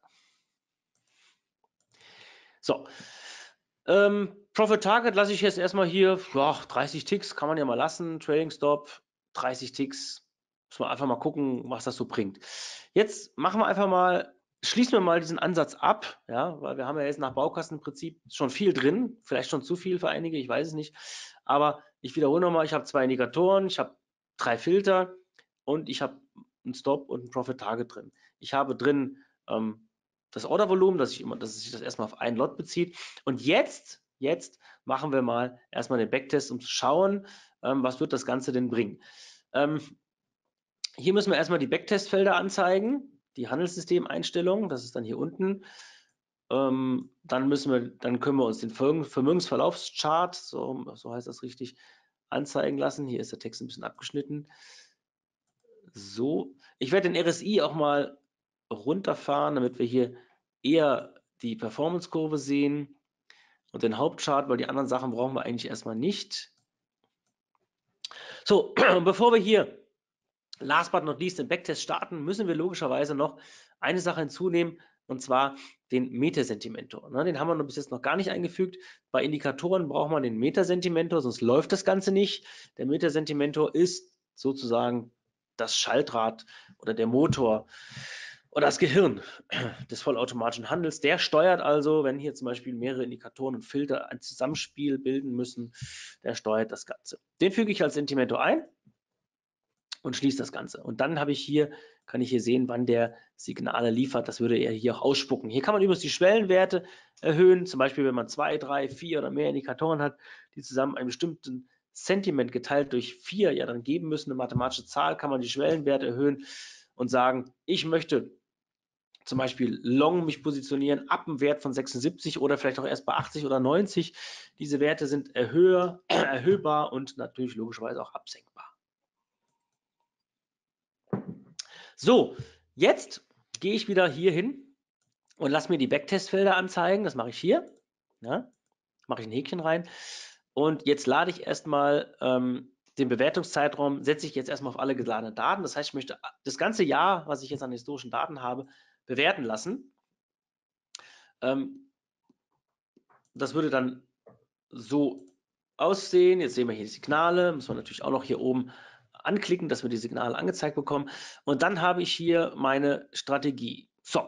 So. Profit Target lasse ich jetzt erstmal hier, ja, 30 Ticks kann man ja mal lassen. Trading Stop, 30 Ticks. Muss man einfach mal gucken, was das so bringt. Jetzt machen wir einfach mal, schließen wir mal diesen Ansatz ab, ja, weil wir haben ja jetzt nach Baukastenprinzip schon viel drin, vielleicht schon zu viel für einige, ich weiß es nicht. Aber ich wiederhole nochmal, ich habe 2 Indikatoren, ich habe 3 Filter und ich habe einen Stop und ein Profit Target drin. Ich habe drin das Ordervolumen, dass sich das erstmal auf einen Lot bezieht. Und jetzt machen wir mal erstmal den Backtest, um zu schauen, was wird das Ganze denn bringen. Hier müssen wir erstmal die Backtestfelder anzeigen, die Handelssystemeinstellungen, das ist dann hier unten. Dann können wir uns den Vermögensverlaufschart, so heißt das richtig, anzeigen lassen. Hier ist der Text ein bisschen abgeschnitten. So, ich werde den RSI auch mal runterfahren, damit wir hier eher die Performance-Kurve sehen und den Hauptchart, weil die anderen Sachen brauchen wir eigentlich erstmal nicht. So, bevor wir hier last but not least den Backtest starten, müssen wir logischerweise noch eine Sache hinzunehmen, und zwar den Metasentimentor. Den haben wir bis jetzt noch gar nicht eingefügt. Bei Indikatoren braucht man den Metasentimentor, sonst läuft das Ganze nicht. Der Metasentimentor ist sozusagen das Schaltrad oder der Motor oder das Gehirn des vollautomatischen Handels. Der steuert also, wenn hier zum Beispiel mehrere Indikatoren und Filter ein Zusammenspiel bilden müssen, der steuert das Ganze. Den füge ich als Sentimentor ein und schließe das Ganze. Und dann kann ich hier sehen, wann der Signale liefert. Das würde er hier auch ausspucken. Hier kann man übrigens die Schwellenwerte erhöhen, zum Beispiel wenn man 2, 3, 4 oder mehr Indikatoren hat, die zusammen einen bestimmten Sentiment geteilt durch 4 ja dann geben müssen, eine mathematische Zahl, kann man die Schwellenwerte erhöhen und sagen, ich möchte zum Beispiel Long mich positionieren ab einem Wert von 76 oder vielleicht auch erst bei 80 oder 90. Diese Werte sind erhöhbar und natürlich logischerweise auch absenkbar. So, jetzt gehe ich wieder hier hin und lasse mir die Backtestfelder anzeigen. Das mache ich hier. Ja, mache ich ein Häkchen rein. Und jetzt lade ich erstmal den Bewertungszeitraum, setze ich jetzt erstmal auf alle geladenen Daten. Das heißt, ich möchte das ganze Jahr, was ich jetzt an historischen Daten habe, bewerten lassen. Das würde dann so aussehen. Jetzt sehen wir hier die Signale. Muss man natürlich auch noch hier oben anklicken, dass wir die Signale angezeigt bekommen. Und dann habe ich hier meine Strategie. So,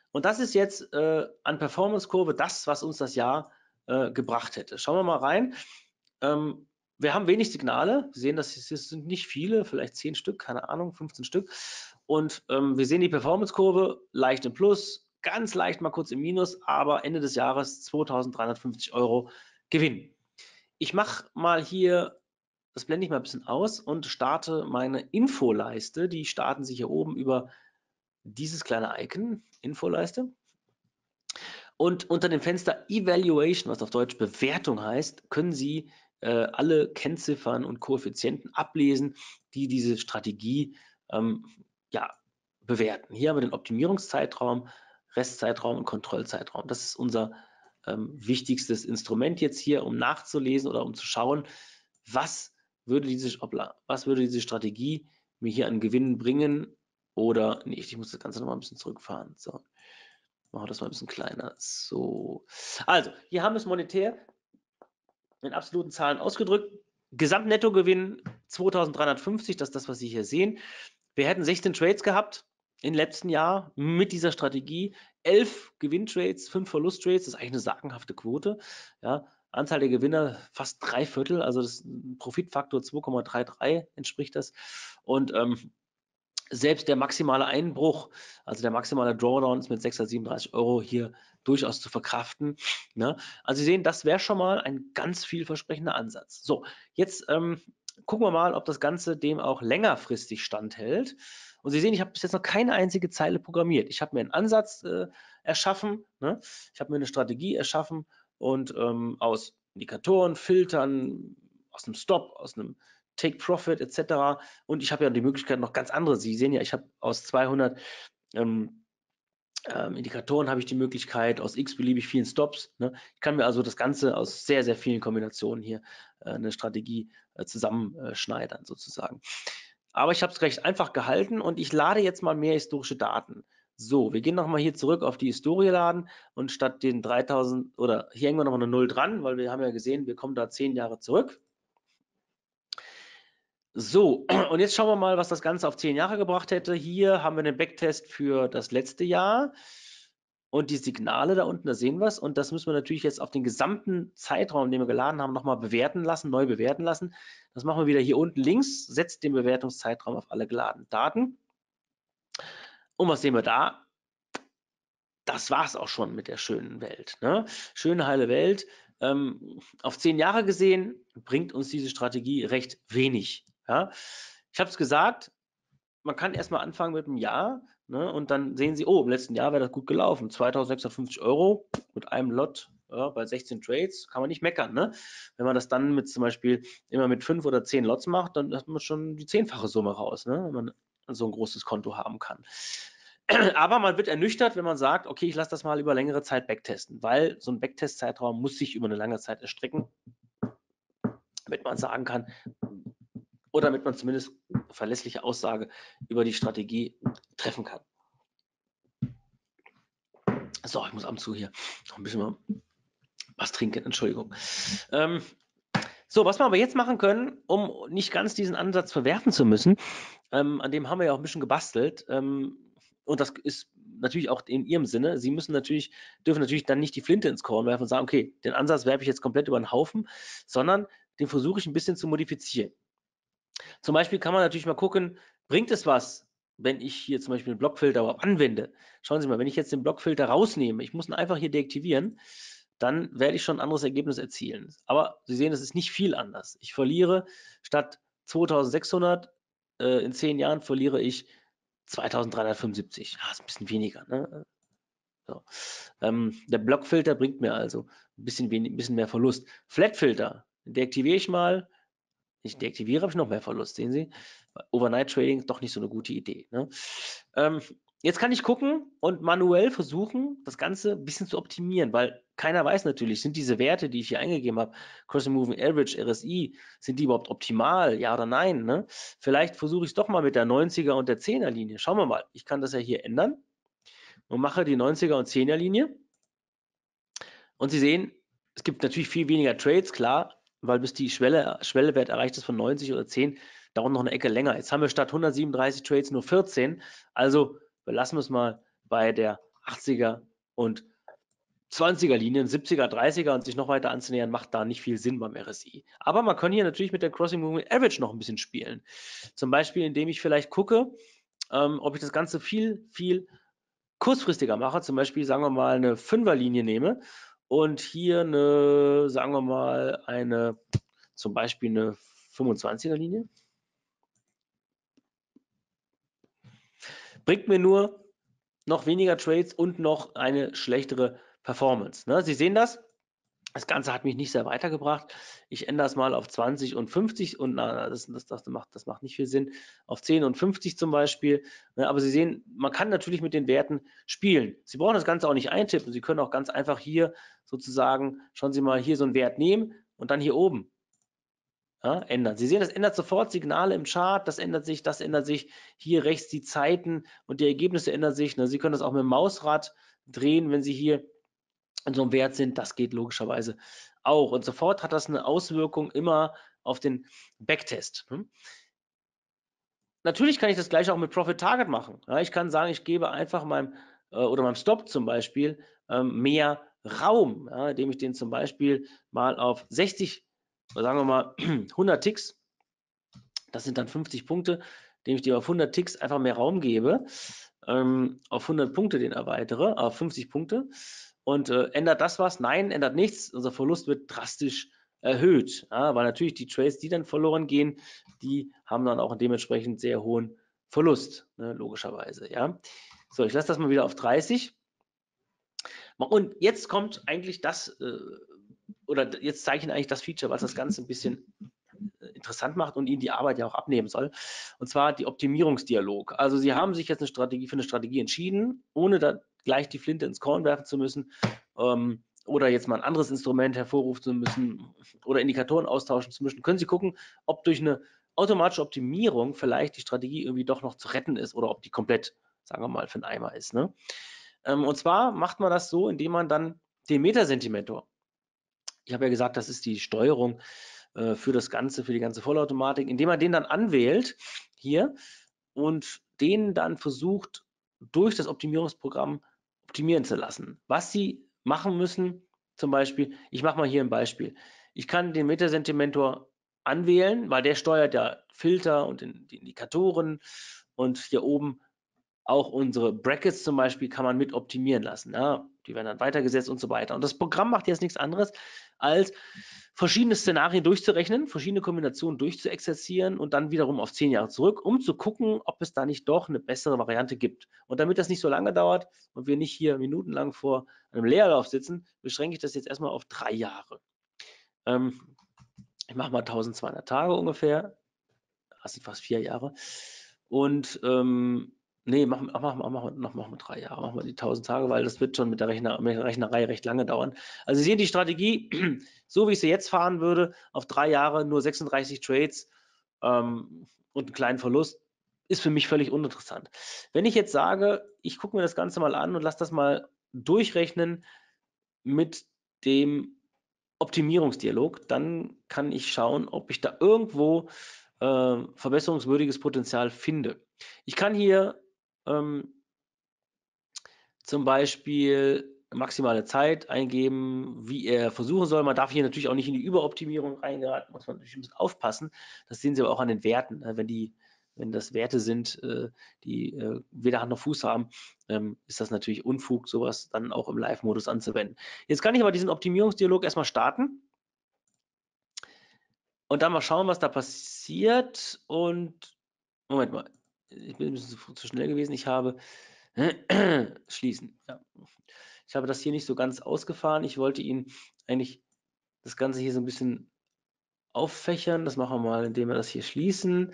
Und das ist jetzt an Performance-Kurve das, was uns das Jahr gebracht hätte. Schauen wir mal rein. Wir haben wenig Signale. Wir sehen, das sind nicht viele, vielleicht 10 Stück, keine Ahnung, 15 Stück. Und wir sehen die Performance-Kurve leicht im Plus, ganz leicht mal kurz im Minus, aber Ende des Jahres 2.350 € Gewinn. Ich mache mal hier, das blende ich mal ein bisschen aus und starte meine Infoleiste. Die starten sich hier oben über dieses kleine Icon, Infoleiste. Und unter dem Fenster Evaluation, was auf Deutsch Bewertung heißt, können Sie alle Kennziffern und Koeffizienten ablesen, die diese Strategie ja, bewerten. Hier haben wir den Optimierungszeitraum, Restzeitraum und Kontrollzeitraum. Das ist unser wichtigstes Instrument jetzt hier, um nachzulesen oder um zu schauen, was würde diese Strategie mir hier an Gewinnen bringen oder nicht. Ich muss das Ganze noch mal ein bisschen zurückfahren. So. Machen wir das mal ein bisschen kleiner. So. Also, hier haben wir es monetär in absoluten Zahlen ausgedrückt. Gesamtnettogewinn 2.350, das ist das, was Sie hier sehen. Wir hätten 16 Trades gehabt im letzten Jahr mit dieser Strategie. 11 Gewinntrades, 5 Verlusttrades, das ist eigentlich eine sagenhafte Quote. Ja, Anzahl der Gewinner fast 3/4, also das Profitfaktor 2,33 entspricht das. Und selbst der maximale Einbruch, also der maximale Drawdown ist mit 637 € hier durchaus zu verkraften. Ne? Also Sie sehen, das wäre schon mal ein ganz vielversprechender Ansatz. So, jetzt gucken wir mal, ob das Ganze dem auch längerfristig standhält. Und Sie sehen, ich habe bis jetzt noch keine einzige Zeile programmiert. Ich habe mir einen Ansatz erschaffen, ne? Ich habe mir eine Strategie erschaffen und aus Indikatoren, Filtern, aus einem Stop, aus einem Take Profit etc. Und ich habe ja die Möglichkeit noch ganz andere. Sie sehen ja, ich habe aus 200 Indikatoren habe ich die Möglichkeit, aus x-beliebig vielen Stops. Ne? Ich kann mir also das Ganze aus sehr, sehr vielen Kombinationen hier eine Strategie zusammenschneidern sozusagen. Aber ich habe es recht einfach gehalten und ich lade jetzt mal mehr historische Daten. So, wir gehen nochmal hier zurück auf die Historie laden und statt den 3000 oder hier hängen wir nochmal eine 0 dran, weil wir haben ja gesehen, wir kommen da 10 Jahre zurück. So, und jetzt schauen wir mal, was das Ganze auf 10 Jahre gebracht hätte. Hier haben wir den Backtest für das letzte Jahr und die Signale da unten, da sehen wir es. Und das müssen wir natürlich jetzt auf den gesamten Zeitraum, den wir geladen haben, nochmal bewerten lassen, neu bewerten lassen. Das machen wir wieder hier unten links, setzt den Bewertungszeitraum auf alle geladenen Daten. Und was sehen wir da? Das war es auch schon mit der schönen Welt. Ne? Schöne, heile Welt. Auf 10 Jahre gesehen bringt uns diese Strategie recht wenig. Ja? Ich habe es gesagt, man kann erstmal anfangen mit einem Jahr, ne? Und dann sehen Sie, oh, im letzten Jahr wäre das gut gelaufen. 2.650 € mit einem Lot, ja, bei 16 Trades, kann man nicht meckern. Ne? Wenn man das dann mit zum Beispiel immer mit 5 oder 10 Lots macht, dann hat man schon die 10-fache Summe raus, ne? Wenn man so ein großes Konto haben kann. Aber man wird ernüchtert, wenn man sagt, okay, ich lasse das mal über längere Zeit backtesten, weil so ein Backtest-Zeitraum muss sich über eine lange Zeit erstrecken, damit man sagen kann, oder damit man zumindest verlässliche Aussage über die Strategie treffen kann. So, ich muss ab und zu hier noch ein bisschen mal was trinken, Entschuldigung. So, was wir aber jetzt machen können, um nicht ganz diesen Ansatz verwerfen zu müssen, an dem haben wir ja auch ein bisschen gebastelt, und das ist natürlich auch in Ihrem Sinne. Sie dürfen natürlich dann nicht die Flinte ins Korn werfen und sagen, okay, den Ansatz werfe ich jetzt komplett über den Haufen, sondern den versuche ich ein bisschen zu modifizieren. Zum Beispiel kann man natürlich mal gucken, bringt es was, wenn ich hier zum Beispiel einen Blockfilter überhaupt anwende? Schauen Sie mal, wenn ich jetzt den Blockfilter rausnehme, ich muss ihn einfach hier deaktivieren, dann werde ich schon ein anderes Ergebnis erzielen. Aber Sie sehen, es ist nicht viel anders. Ich verliere statt 2.600 in 10 Jahren verliere ich 2.375. Ja, ist ein bisschen weniger. Ne? So. Der Blockfilter bringt mir also ein bisschen mehr Verlust. Flatfilter, deaktiviere ich mal. Ich deaktiviere, habe ich noch mehr Verlust, sehen Sie? Overnight Trading ist doch nicht so eine gute Idee. Ne? Jetzt kann ich gucken und manuell versuchen, das Ganze ein bisschen zu optimieren, weil keiner weiß natürlich, sind diese Werte, die ich hier eingegeben habe, Cross Moving Average, RSI, sind die überhaupt optimal, ja oder nein? Ne? Vielleicht versuche ich es doch mal mit der 90er und der 10er Linie. Schauen wir mal, ich kann das ja hier ändern und mache die 90er und 10er Linie. Und Sie sehen, es gibt natürlich viel weniger Trades, klar, weil bis die Schwellewert erreicht ist von 90 oder 10, dauert noch eine Ecke länger. Jetzt haben wir statt 137 Trades nur 14, also belassen wir es mal bei der 80er und 20er Linien, 70er, 30er und sich noch weiter anzunähern, macht da nicht viel Sinn beim RSI. Aber man kann hier natürlich mit der Crossing Moving Average noch ein bisschen spielen. Zum Beispiel, indem ich vielleicht gucke, ob ich das Ganze viel kurzfristiger mache. Zum Beispiel, sagen wir mal, eine 5er-Linie nehme und hier eine, sagen wir mal, zum Beispiel eine 25er-Linie. Bringt mir nur noch weniger Trades und noch eine schlechtere Performance. Ne? Sie sehen das? Das Ganze hat mich nicht sehr weitergebracht. Ich ändere es mal auf 20 und 50 und das macht nicht viel Sinn. Auf 10 und 50 zum Beispiel. Aber Sie sehen, man kann natürlich mit den Werten spielen. Sie brauchen das Ganze auch nicht eintippen. Sie können auch ganz einfach hier sozusagen, schauen Sie mal, hier so einen Wert nehmen und dann hier oben ändern. Sie sehen, das ändert sofort Signale im Chart, das ändert sich, hier rechts die Zeiten und die Ergebnisse ändern sich. Sie können das auch mit dem Mausrad drehen, wenn Sie hier in so einem Wert sind, das geht logischerweise auch. Und sofort hat das eine Auswirkung immer auf den Backtest. Natürlich kann ich das gleich auch mit Profit Target machen. Ja, ich kann sagen, ich gebe einfach meinem Stop zum Beispiel mehr Raum, ja, indem ich den zum Beispiel mal auf 60, sagen wir mal 100 Ticks, das sind dann 50 Punkte, indem ich dir auf 100 Ticks einfach mehr Raum gebe, auf 100 Punkte den erweitere, auf 50 Punkte. Und ändert das was? Nein, ändert nichts. Unser Verlust wird drastisch erhöht, ja, weil natürlich die Trades, die dann verloren gehen, die haben dann auch einen dementsprechend sehr hohen Verlust, ne, logischerweise. Ja. So, ich lasse das mal wieder auf 30. Und jetzt kommt eigentlich das, oder jetzt zeige ich Ihnen eigentlich das Feature, was das Ganze ein bisschen interessant macht und Ihnen die Arbeit ja auch abnehmen soll. Und zwar die Optimierungsdialog. Also Sie haben sich jetzt für eine Strategie entschieden, ohne da gleich die Flinte ins Korn werfen zu müssen oder jetzt mal ein anderes Instrument hervorrufen zu müssen oder Indikatoren austauschen zu müssen. Können Sie gucken, ob durch eine automatische Optimierung vielleicht die Strategie irgendwie doch noch zu retten ist oder ob die komplett, sagen wir mal, für den Eimer ist. Ne? Und zwar macht man das so, indem man dann den Metasentimentor, ich habe ja gesagt, das ist die Steuerung für das Ganze, für die ganze Vollautomatik, indem man den dann anwählt hier und den dann versucht, durch das Optimierungsprogramm optimieren zu lassen. Was Sie machen müssen, zum Beispiel, ich mache mal hier ein Beispiel. Ich kann den Metasentimentor anwählen, weil der steuert ja Filter und die Indikatoren und hier oben auch unsere Brackets zum Beispiel kann man mit optimieren lassen. Ja? Die werden dann weitergesetzt und so weiter. Und das Programm macht jetzt nichts anderes, als verschiedene Szenarien durchzurechnen, verschiedene Kombinationen durchzuexerzieren und dann wiederum auf 10 Jahre zurück, um zu gucken, ob es da nicht doch eine bessere Variante gibt. Und damit das nicht so lange dauert und wir nicht hier minutenlang vor einem Leerlauf sitzen, beschränke ich das jetzt erstmal auf 3 Jahre. Ich mache mal 1200 Tage ungefähr. Das sind fast 4 Jahre. Und nee, machen wir 3 Jahre, machen wir die 1000 Tage, weil das wird schon mit der Rechnerei recht lange dauern. Also Sie sehen die Strategie, so wie ich sie jetzt fahren würde, auf 3 Jahre nur 36 Trades und einen kleinen Verlust, ist für mich völlig uninteressant. Wenn ich jetzt sage, ich gucke mir das Ganze mal an und lasse das mal durchrechnen mit dem Optimierungsdialog, dann kann ich schauen, ob ich da irgendwo verbesserungswürdiges Potenzial finde. Ich kann hier zum Beispiel maximale Zeit eingeben, wie er versuchen soll. Man darf hier natürlich auch nicht in die Überoptimierung reingeraten, muss man natürlich ein bisschen aufpassen. Das sehen Sie aber auch an den Werten. Wenn das Werte sind, die weder Hand noch Fuß haben, ist das natürlich Unfug, sowas dann auch im Live-Modus anzuwenden. Jetzt kann ich aber diesen Optimierungsdialog erstmal starten und dann mal schauen, was da passiert. Und Moment mal, ich bin ein bisschen zu schnell gewesen. Ich habe schließen. Ja. Ich habe das hier nicht so ganz ausgefahren. Ich wollte Ihnen eigentlich das Ganze hier so ein bisschen auffächern. Das machen wir mal, indem wir das hier schließen.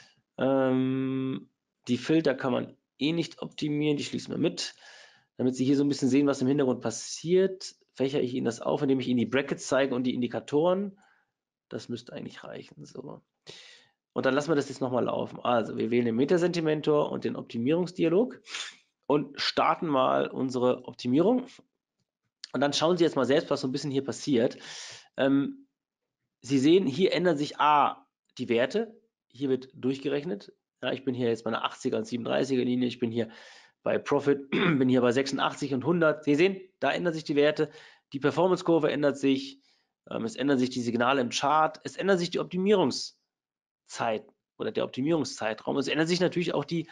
Die Filter kann man eh nicht optimieren. Die schließen wir mit. Damit Sie hier so ein bisschen sehen, was im Hintergrund passiert, fächere ich Ihnen das auf, indem ich Ihnen die Brackets zeige und die Indikatoren. Das müsste eigentlich reichen. So. Und dann lassen wir das jetzt nochmal laufen. Also wir wählen den Metasentimentor und den Optimierungsdialog und starten mal unsere Optimierung. Und dann schauen Sie jetzt mal selbst, was so ein bisschen hier passiert. Sie sehen, hier ändern sich die Werte. Hier wird durchgerechnet. Ja, ich bin hier jetzt bei einer 80er und 37er Linie. Ich bin hier bei Profit, bin hier bei 86 und 100. Sie sehen, da ändern sich die Werte, die Performance-Kurve ändert sich, es ändern sich die Signale im Chart, es ändert sich die Optimierungszeit oder der Optimierungszeitraum. Es ändert sich natürlich auch die,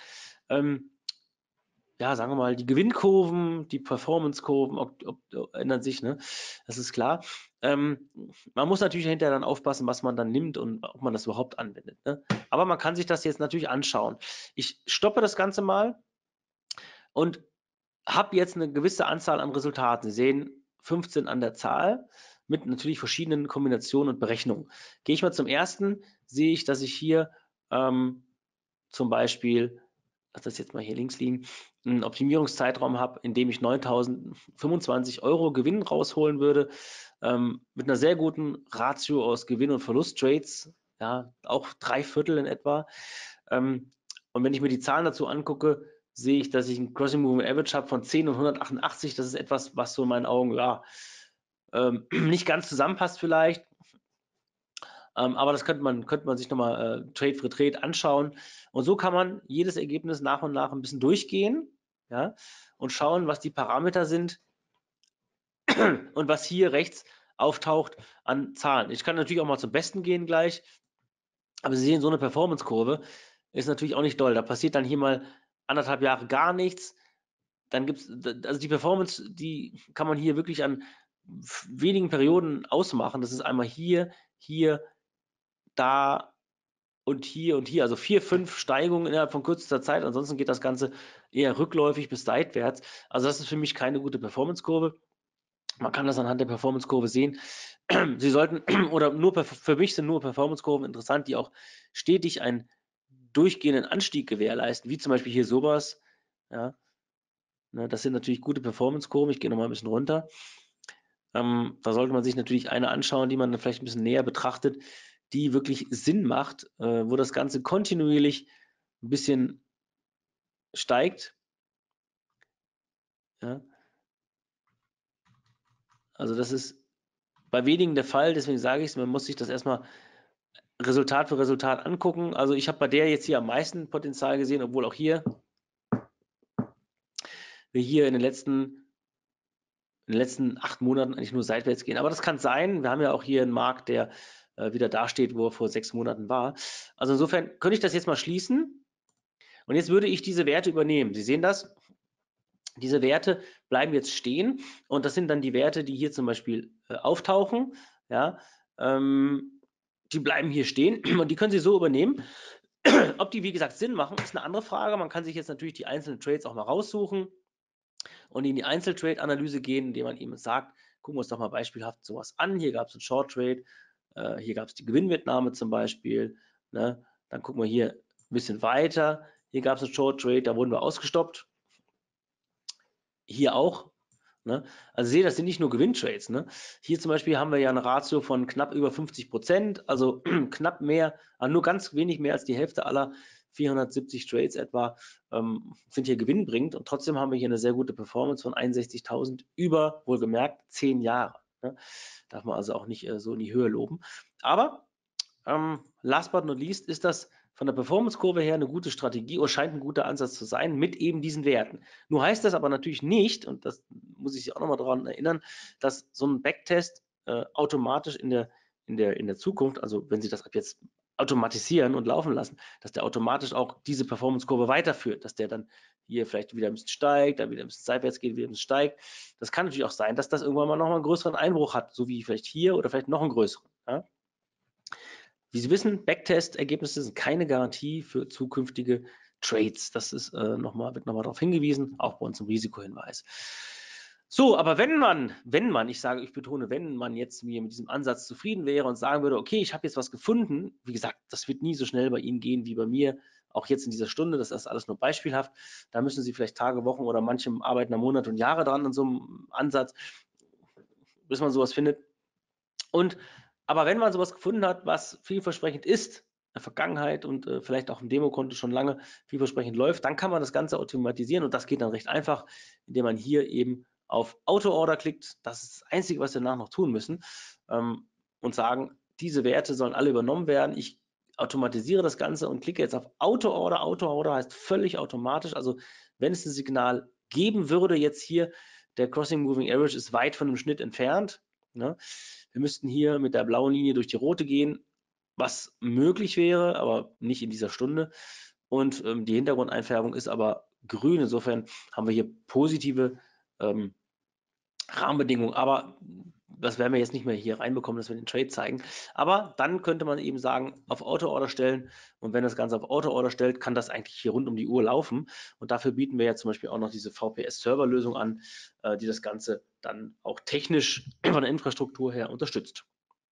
ja, sagen wir mal, die Gewinnkurven, die Performance-Kurven ändern sich, ne? Das ist klar. Man muss natürlich hinterher dann aufpassen, was man dann nimmt und ob man das überhaupt anwendet, ne? Aber man kann sich das jetzt natürlich anschauen. Ich stoppe das Ganze mal und habe jetzt eine gewisse Anzahl an Resultaten. Sie sehen 15 an der Zahl mit natürlich verschiedenen Kombinationen und Berechnungen. Gehe ich mal zum ersten, sehe ich, dass ich hier zum Beispiel, lass das jetzt mal hier links liegen, einen Optimierungszeitraum habe, in dem ich 9.025 € Gewinn rausholen würde, mit einer sehr guten Ratio aus Gewinn- und Verlusttrades, ja, auch 3/4 in etwa. Und wenn ich mir die Zahlen dazu angucke, sehe ich, dass ich ein Crossing Moving Average habe von 10 und 188. Das ist etwas, was so in meinen Augen ja, nicht ganz zusammenpasst vielleicht. Aber das könnte man sich nochmal Trade für Trade anschauen. Und so kann man jedes Ergebnis nach und nach ein bisschen durchgehen, ja, und schauen, was die Parameter sind und was hier rechts auftaucht an Zahlen. Ich kann natürlich auch mal zum Besten gehen gleich, aber Sie sehen, so eine Performance-Kurve ist natürlich auch nicht doll. Da passiert dann hier mal 1,5 Jahre gar nichts. Dann gibt es, also die Performance, die kann man hier wirklich an wenigen Perioden ausmachen. Das ist einmal hier, da und hier und hier. Also 4, 5 Steigungen innerhalb von kürzester Zeit. Ansonsten geht das Ganze eher rückläufig bis seitwärts. Also das ist für mich keine gute Performance-Kurve. Man kann das anhand der Performance-Kurve sehen. Sie sollten, oder für mich sind nur Performance-Kurven interessant, die auch stetig einen durchgehenden Anstieg gewährleisten, wie zum Beispiel hier sowas. Ja, ne, das sind natürlich gute Performance-Kurven. Ich gehe nochmal ein bisschen runter. Da sollte man sich natürlich eine anschauen, die man dann vielleicht ein bisschen näher betrachtet, die wirklich Sinn macht, wo das Ganze kontinuierlich ein bisschen steigt. Ja. Also das ist bei wenigen der Fall, deswegen sage ich es, man muss sich das erstmal Resultat für Resultat angucken. Also ich habe bei der jetzt hier am meisten Potenzial gesehen, obwohl auch hier wir hier in den letzten 8 Monaten eigentlich nur seitwärts gehen. Aber das kann sein. Wir haben ja auch hier einen Markt, der wieder dasteht, wo er vor 6 Monaten war. Also insofern könnte ich das jetzt mal schließen. Und jetzt würde ich diese Werte übernehmen. Sie sehen das? Diese Werte bleiben jetzt stehen. Und das sind dann die Werte, die hier zum Beispiel auftauchen. Ja, die bleiben hier stehen und die können Sie so übernehmen. Ob die, wie gesagt, Sinn machen, ist eine andere Frage. Man kann sich jetzt natürlich die einzelnen Trades auch mal raussuchen und in die Einzeltrade-Analyse gehen, indem man eben sagt, gucken wir uns doch mal beispielhaft sowas an. Hier gab es einen Short Trade, hier gab es die Gewinnmitnahme zum Beispiel. Ne? Dann gucken wir hier ein bisschen weiter. Hier gab es einen Short Trade, da wurden wir ausgestoppt. Hier auch. Ne? Also seht, das sind nicht nur Gewinntrades. Ne? Hier zum Beispiel haben wir ja eine Ratio von knapp über 50%, also knapp mehr, nur ganz wenig mehr als die Hälfte aller 470 Trades etwa sind hier gewinnbringend und trotzdem haben wir hier eine sehr gute Performance von 61.000 über, wohlgemerkt, 10 Jahre. Ne? Darf man also auch nicht so in die Höhe loben. Aber last but not least ist das von der Performance-Kurve her eine gute Strategie oder scheint ein guter Ansatz zu sein mit eben diesen Werten. Nur heißt das aber natürlich nicht, und das muss ich Sie auch nochmal daran erinnern, dass so ein Backtest automatisch in der Zukunft, also wenn Sie das ab jetzt automatisieren und laufen lassen, dass der automatisch auch diese Performance-Kurve weiterführt, dass der dann hier vielleicht wieder ein bisschen steigt, dann wieder ein bisschen seitwärts geht, wieder ein bisschen steigt. Das kann natürlich auch sein, dass das irgendwann mal nochmal einen größeren Einbruch hat, so wie vielleicht hier oder vielleicht noch einen größeren. Ja? Wie Sie wissen, Backtest-Ergebnisse sind keine Garantie für zukünftige Trades. Das ist wird nochmal darauf hingewiesen, auch bei uns im Risikohinweis. So, aber wenn man, ich betone, wenn man jetzt mit diesem Ansatz zufrieden wäre und sagen würde, okay, ich habe jetzt was gefunden, wie gesagt, das wird nie so schnell bei Ihnen gehen wie bei mir, auch jetzt in dieser Stunde, das ist alles nur beispielhaft, da müssen Sie vielleicht Tage, Wochen oder manche arbeiten da Monate und Jahre dran an so einem Ansatz, bis man sowas findet. Aber wenn man sowas gefunden hat, was vielversprechend ist, in der Vergangenheit und vielleicht auch im Demokonto schon lange vielversprechend läuft, dann kann man das Ganze automatisieren und das geht dann recht einfach, indem man hier eben auf Auto-Order klickt. Das ist das Einzige, was wir danach noch tun müssen und sagen, diese Werte sollen alle übernommen werden. Ich automatisiere das Ganze und klicke jetzt auf Auto-Order. Auto-Order heißt völlig automatisch. Also wenn es ein Signal geben würde, jetzt hier, der Crossing Moving Average ist weit von dem Schnitt entfernt. Ne? Wir müssten hier mit der blauen Linie durch die rote gehen, was möglich wäre, aber nicht in dieser Stunde. Und die Hintergrundeinfärbung ist aber grün. Insofern haben wir hier positive Rahmenbedingungen. Aber das werden wir jetzt nicht mehr hier reinbekommen, dass wir den Trade zeigen. Aber dann könnte man eben sagen, auf Auto-Order stellen. Und wenn das Ganze auf Auto-Order stellt, kann das eigentlich hier rund um die Uhr laufen. Und dafür bieten wir ja zum Beispiel auch noch diese VPS-Server-Lösung an, die das Ganze dann auch technisch von der Infrastruktur her unterstützt.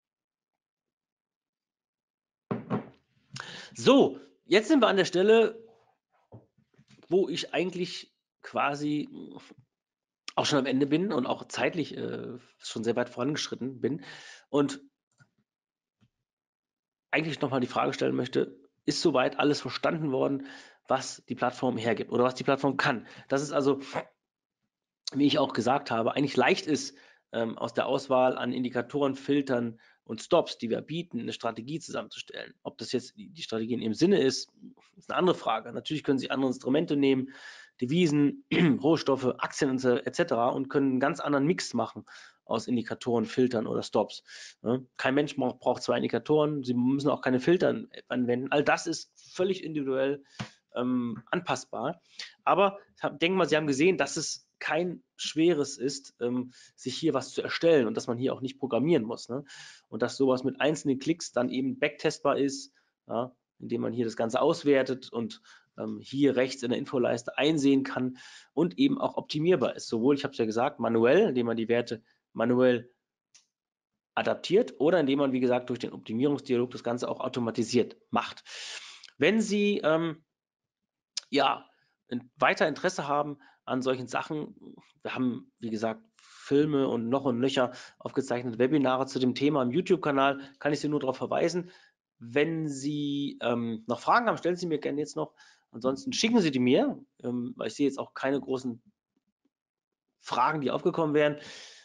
So, jetzt sind wir an der Stelle, wo ich eigentlich quasi auch schon am Ende bin und auch zeitlich schon sehr weit vorangeschritten bin und eigentlich nochmal die Frage stellen möchte, ist soweit alles verstanden worden, was die Plattform hergibt oder was die Plattform kann? Dass es also, wie ich auch gesagt habe, eigentlich leicht ist, aus der Auswahl an Indikatoren, Filtern und Stops, die wir bieten, eine Strategie zusammenzustellen. Ob das jetzt die Strategie in Ihrem Sinne ist eine andere Frage. Natürlich können Sie andere Instrumente nehmen, Devisen, Rohstoffe, Aktien etc. und können einen ganz anderen Mix machen aus Indikatoren, Filtern oder Stops. Kein Mensch braucht zwei Indikatoren, Sie müssen auch keine Filter anwenden. All das ist völlig individuell anpassbar. Aber denken mal, Sie haben gesehen, dass es kein schweres ist, sich hier was zu erstellen und dass man hier auch nicht programmieren muss. Ne? Und dass sowas mit einzelnen Klicks dann eben backtestbar ist, ja, indem man hier das Ganze auswertet und hier rechts in der Infoleiste einsehen kann und eben auch optimierbar ist. Sowohl, ich habe es ja gesagt, manuell, indem man die Werte manuell adaptiert oder indem man, wie gesagt, durch den Optimierungsdialog das Ganze auch automatisiert macht. Wenn Sie ja, weiter Interesse haben an solchen Sachen, wir haben, wie gesagt, Filme und noch und nöcher aufgezeichnete Webinare zu dem Thema im YouTube-Kanal, kann ich Sie nur darauf verweisen. Wenn Sie noch Fragen haben, stellen Sie mir gerne jetzt noch. Ansonsten schicken Sie die mir, weil ich sehe jetzt auch keine großen Fragen, die aufgekommen wären.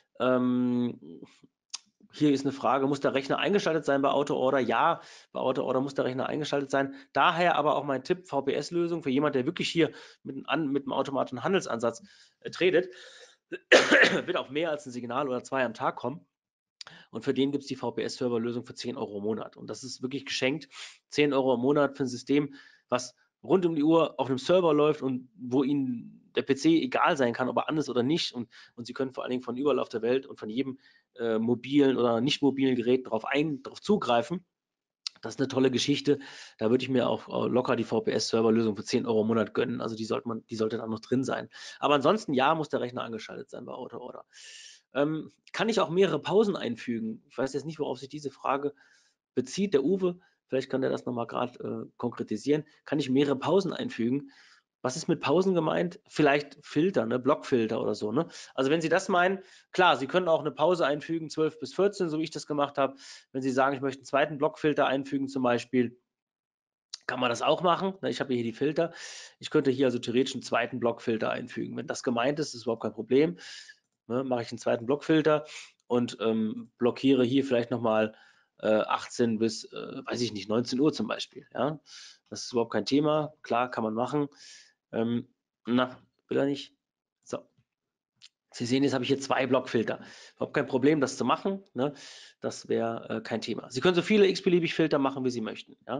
Hier ist eine Frage, muss der Rechner eingeschaltet sein bei Auto-Order? Ja, bei Auto-Order muss der Rechner eingeschaltet sein. Daher aber auch mein Tipp, VPS-Lösung für jemand, der wirklich hier mit einem automatischen Handelsansatz tradet, wird auf mehr als ein Signal oder zwei am Tag kommen. Und für den gibt es die VPS-Server-Lösung für 10 € im Monat. Und das ist wirklich geschenkt. 10 € im Monat für ein System, was rund um die Uhr auf einem Server läuft und wo Ihnen der PC egal sein kann, ob er an ist oder nicht. Und Sie können vor allen Dingen von überall auf der Welt und von jedem mobilen oder nicht mobilen Gerät darauf zugreifen. Das ist eine tolle Geschichte. Da würde ich mir auch locker die VPS-Server-Lösung für 10 € im Monat gönnen. Also die sollte dann noch drin sein. Aber ansonsten, ja, muss der Rechner angeschaltet sein bei Auto-Order. Kann ich auch mehrere Pausen einfügen? Ich weiß jetzt nicht, worauf sich diese Frage bezieht. Der Uwe, vielleicht kann der das nochmal gerade konkretisieren. Kann ich mehrere Pausen einfügen? Was ist mit Pausen gemeint? Vielleicht Filter, ne? Blockfilter oder so. Ne? Also wenn Sie das meinen, klar, Sie können auch eine Pause einfügen, 12 bis 14, so wie ich das gemacht habe. Wenn Sie sagen, ich möchte einen zweiten Blockfilter einfügen zum Beispiel, kann man das auch machen. Ich habe hier die Filter. Ich könnte hier also theoretisch einen zweiten Blockfilter einfügen. Wenn das gemeint ist, ist überhaupt kein Problem. Ne? Mache ich einen zweiten Blockfilter und blockiere hier vielleicht nochmal 18 bis, weiß ich nicht, 19 Uhr zum Beispiel. Ja? Das ist überhaupt kein Thema. Klar, kann man machen. Na, will er nicht? So. Sie sehen, jetzt habe ich hier zwei Blockfilter. Überhaupt kein Problem, das zu machen. Ne? Das wäre kein Thema. Sie können so viele x-beliebig Filter machen, wie Sie möchten. Ja?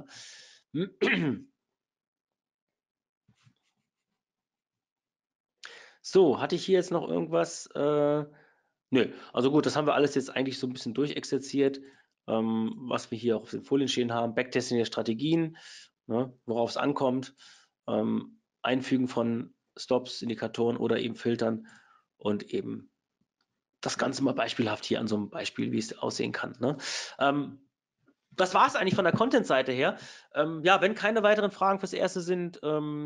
So, hatte ich hier jetzt noch irgendwas? Nö, also gut, das haben wir alles jetzt eigentlich so ein bisschen durchexerziert, was wir hier auch auf den Folien stehen haben. Backtesting der Strategien, ne, worauf es ankommt, Einfügen von Stops, Indikatoren oder eben Filtern und eben das Ganze mal beispielhaft hier an so einem Beispiel, wie es aussehen kann. Ne? Das war es eigentlich von der Content-Seite her. Ja, wenn keine weiteren Fragen fürs Erste sind,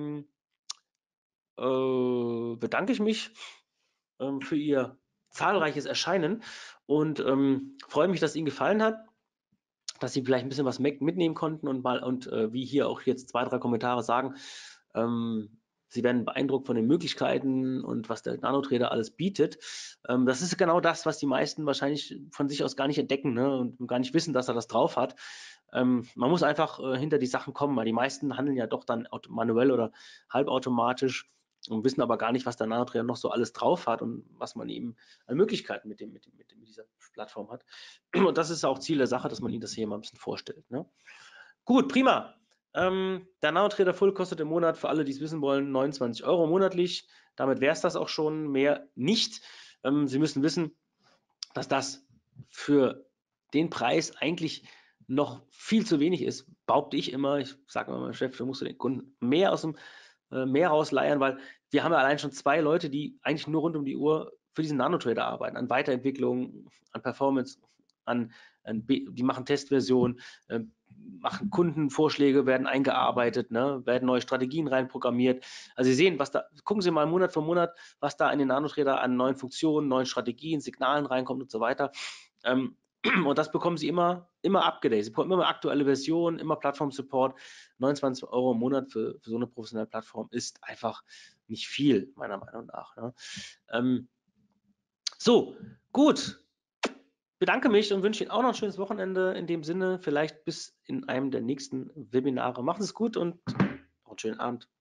bedanke ich mich für Ihr zahlreiches Erscheinen und freue mich, dass es Ihnen gefallen hat, dass Sie vielleicht ein bisschen was mitnehmen konnten und wie hier auch jetzt 2, 3 Kommentare sagen, Sie werden beeindruckt von den Möglichkeiten und was der Nanotrader alles bietet. Das ist genau das, was die meisten wahrscheinlich von sich aus gar nicht entdecken, ne, und gar nicht wissen, dass er das drauf hat. Man muss einfach hinter die Sachen kommen, weil die meisten handeln ja doch dann manuell oder halbautomatisch und wissen aber gar nicht, was der Nano-Trader noch so alles drauf hat und was man eben an Möglichkeiten mit dieser Plattform hat. Und das ist auch Ziel der Sache, dass man ihnen das hier mal ein bisschen vorstellt. Ne? Gut, prima. Der Nano-Trader Full kostet im Monat, für alle, die es wissen wollen, 29 € monatlich. Damit wäre es das auch schon, mehr nicht. Sie müssen wissen, dass das für den Preis eigentlich noch viel zu wenig ist, behaupte ich immer. Ich sage immer meinem Chef, du musst den Kunden mehr aus dem Meer rausleiern, weil wir haben ja allein schon 2 Leute, die eigentlich nur rund um die Uhr für diesen Nano-Trader arbeiten, an Weiterentwicklung, an Performance, die machen Testversionen, machen Kundenvorschläge, werden eingearbeitet, ne, werden neue Strategien reinprogrammiert. Also Sie sehen, gucken Sie mal Monat für Monat, was da in den Nano-Trader an neuen Funktionen, neuen Strategien, Signalen reinkommt und so weiter. Und das bekommen Sie immer abgedatet. Sie bekommen immer aktuelle Versionen, immer Plattform-Support. 29 € im Monat für so eine professionelle Plattform ist einfach nicht viel, meiner Meinung nach. Ne? So, gut. Bedanke mich und wünsche Ihnen auch noch ein schönes Wochenende. In dem Sinne, vielleicht bis in einem der nächsten Webinare. Machen Sie es gut und noch einen schönen Abend.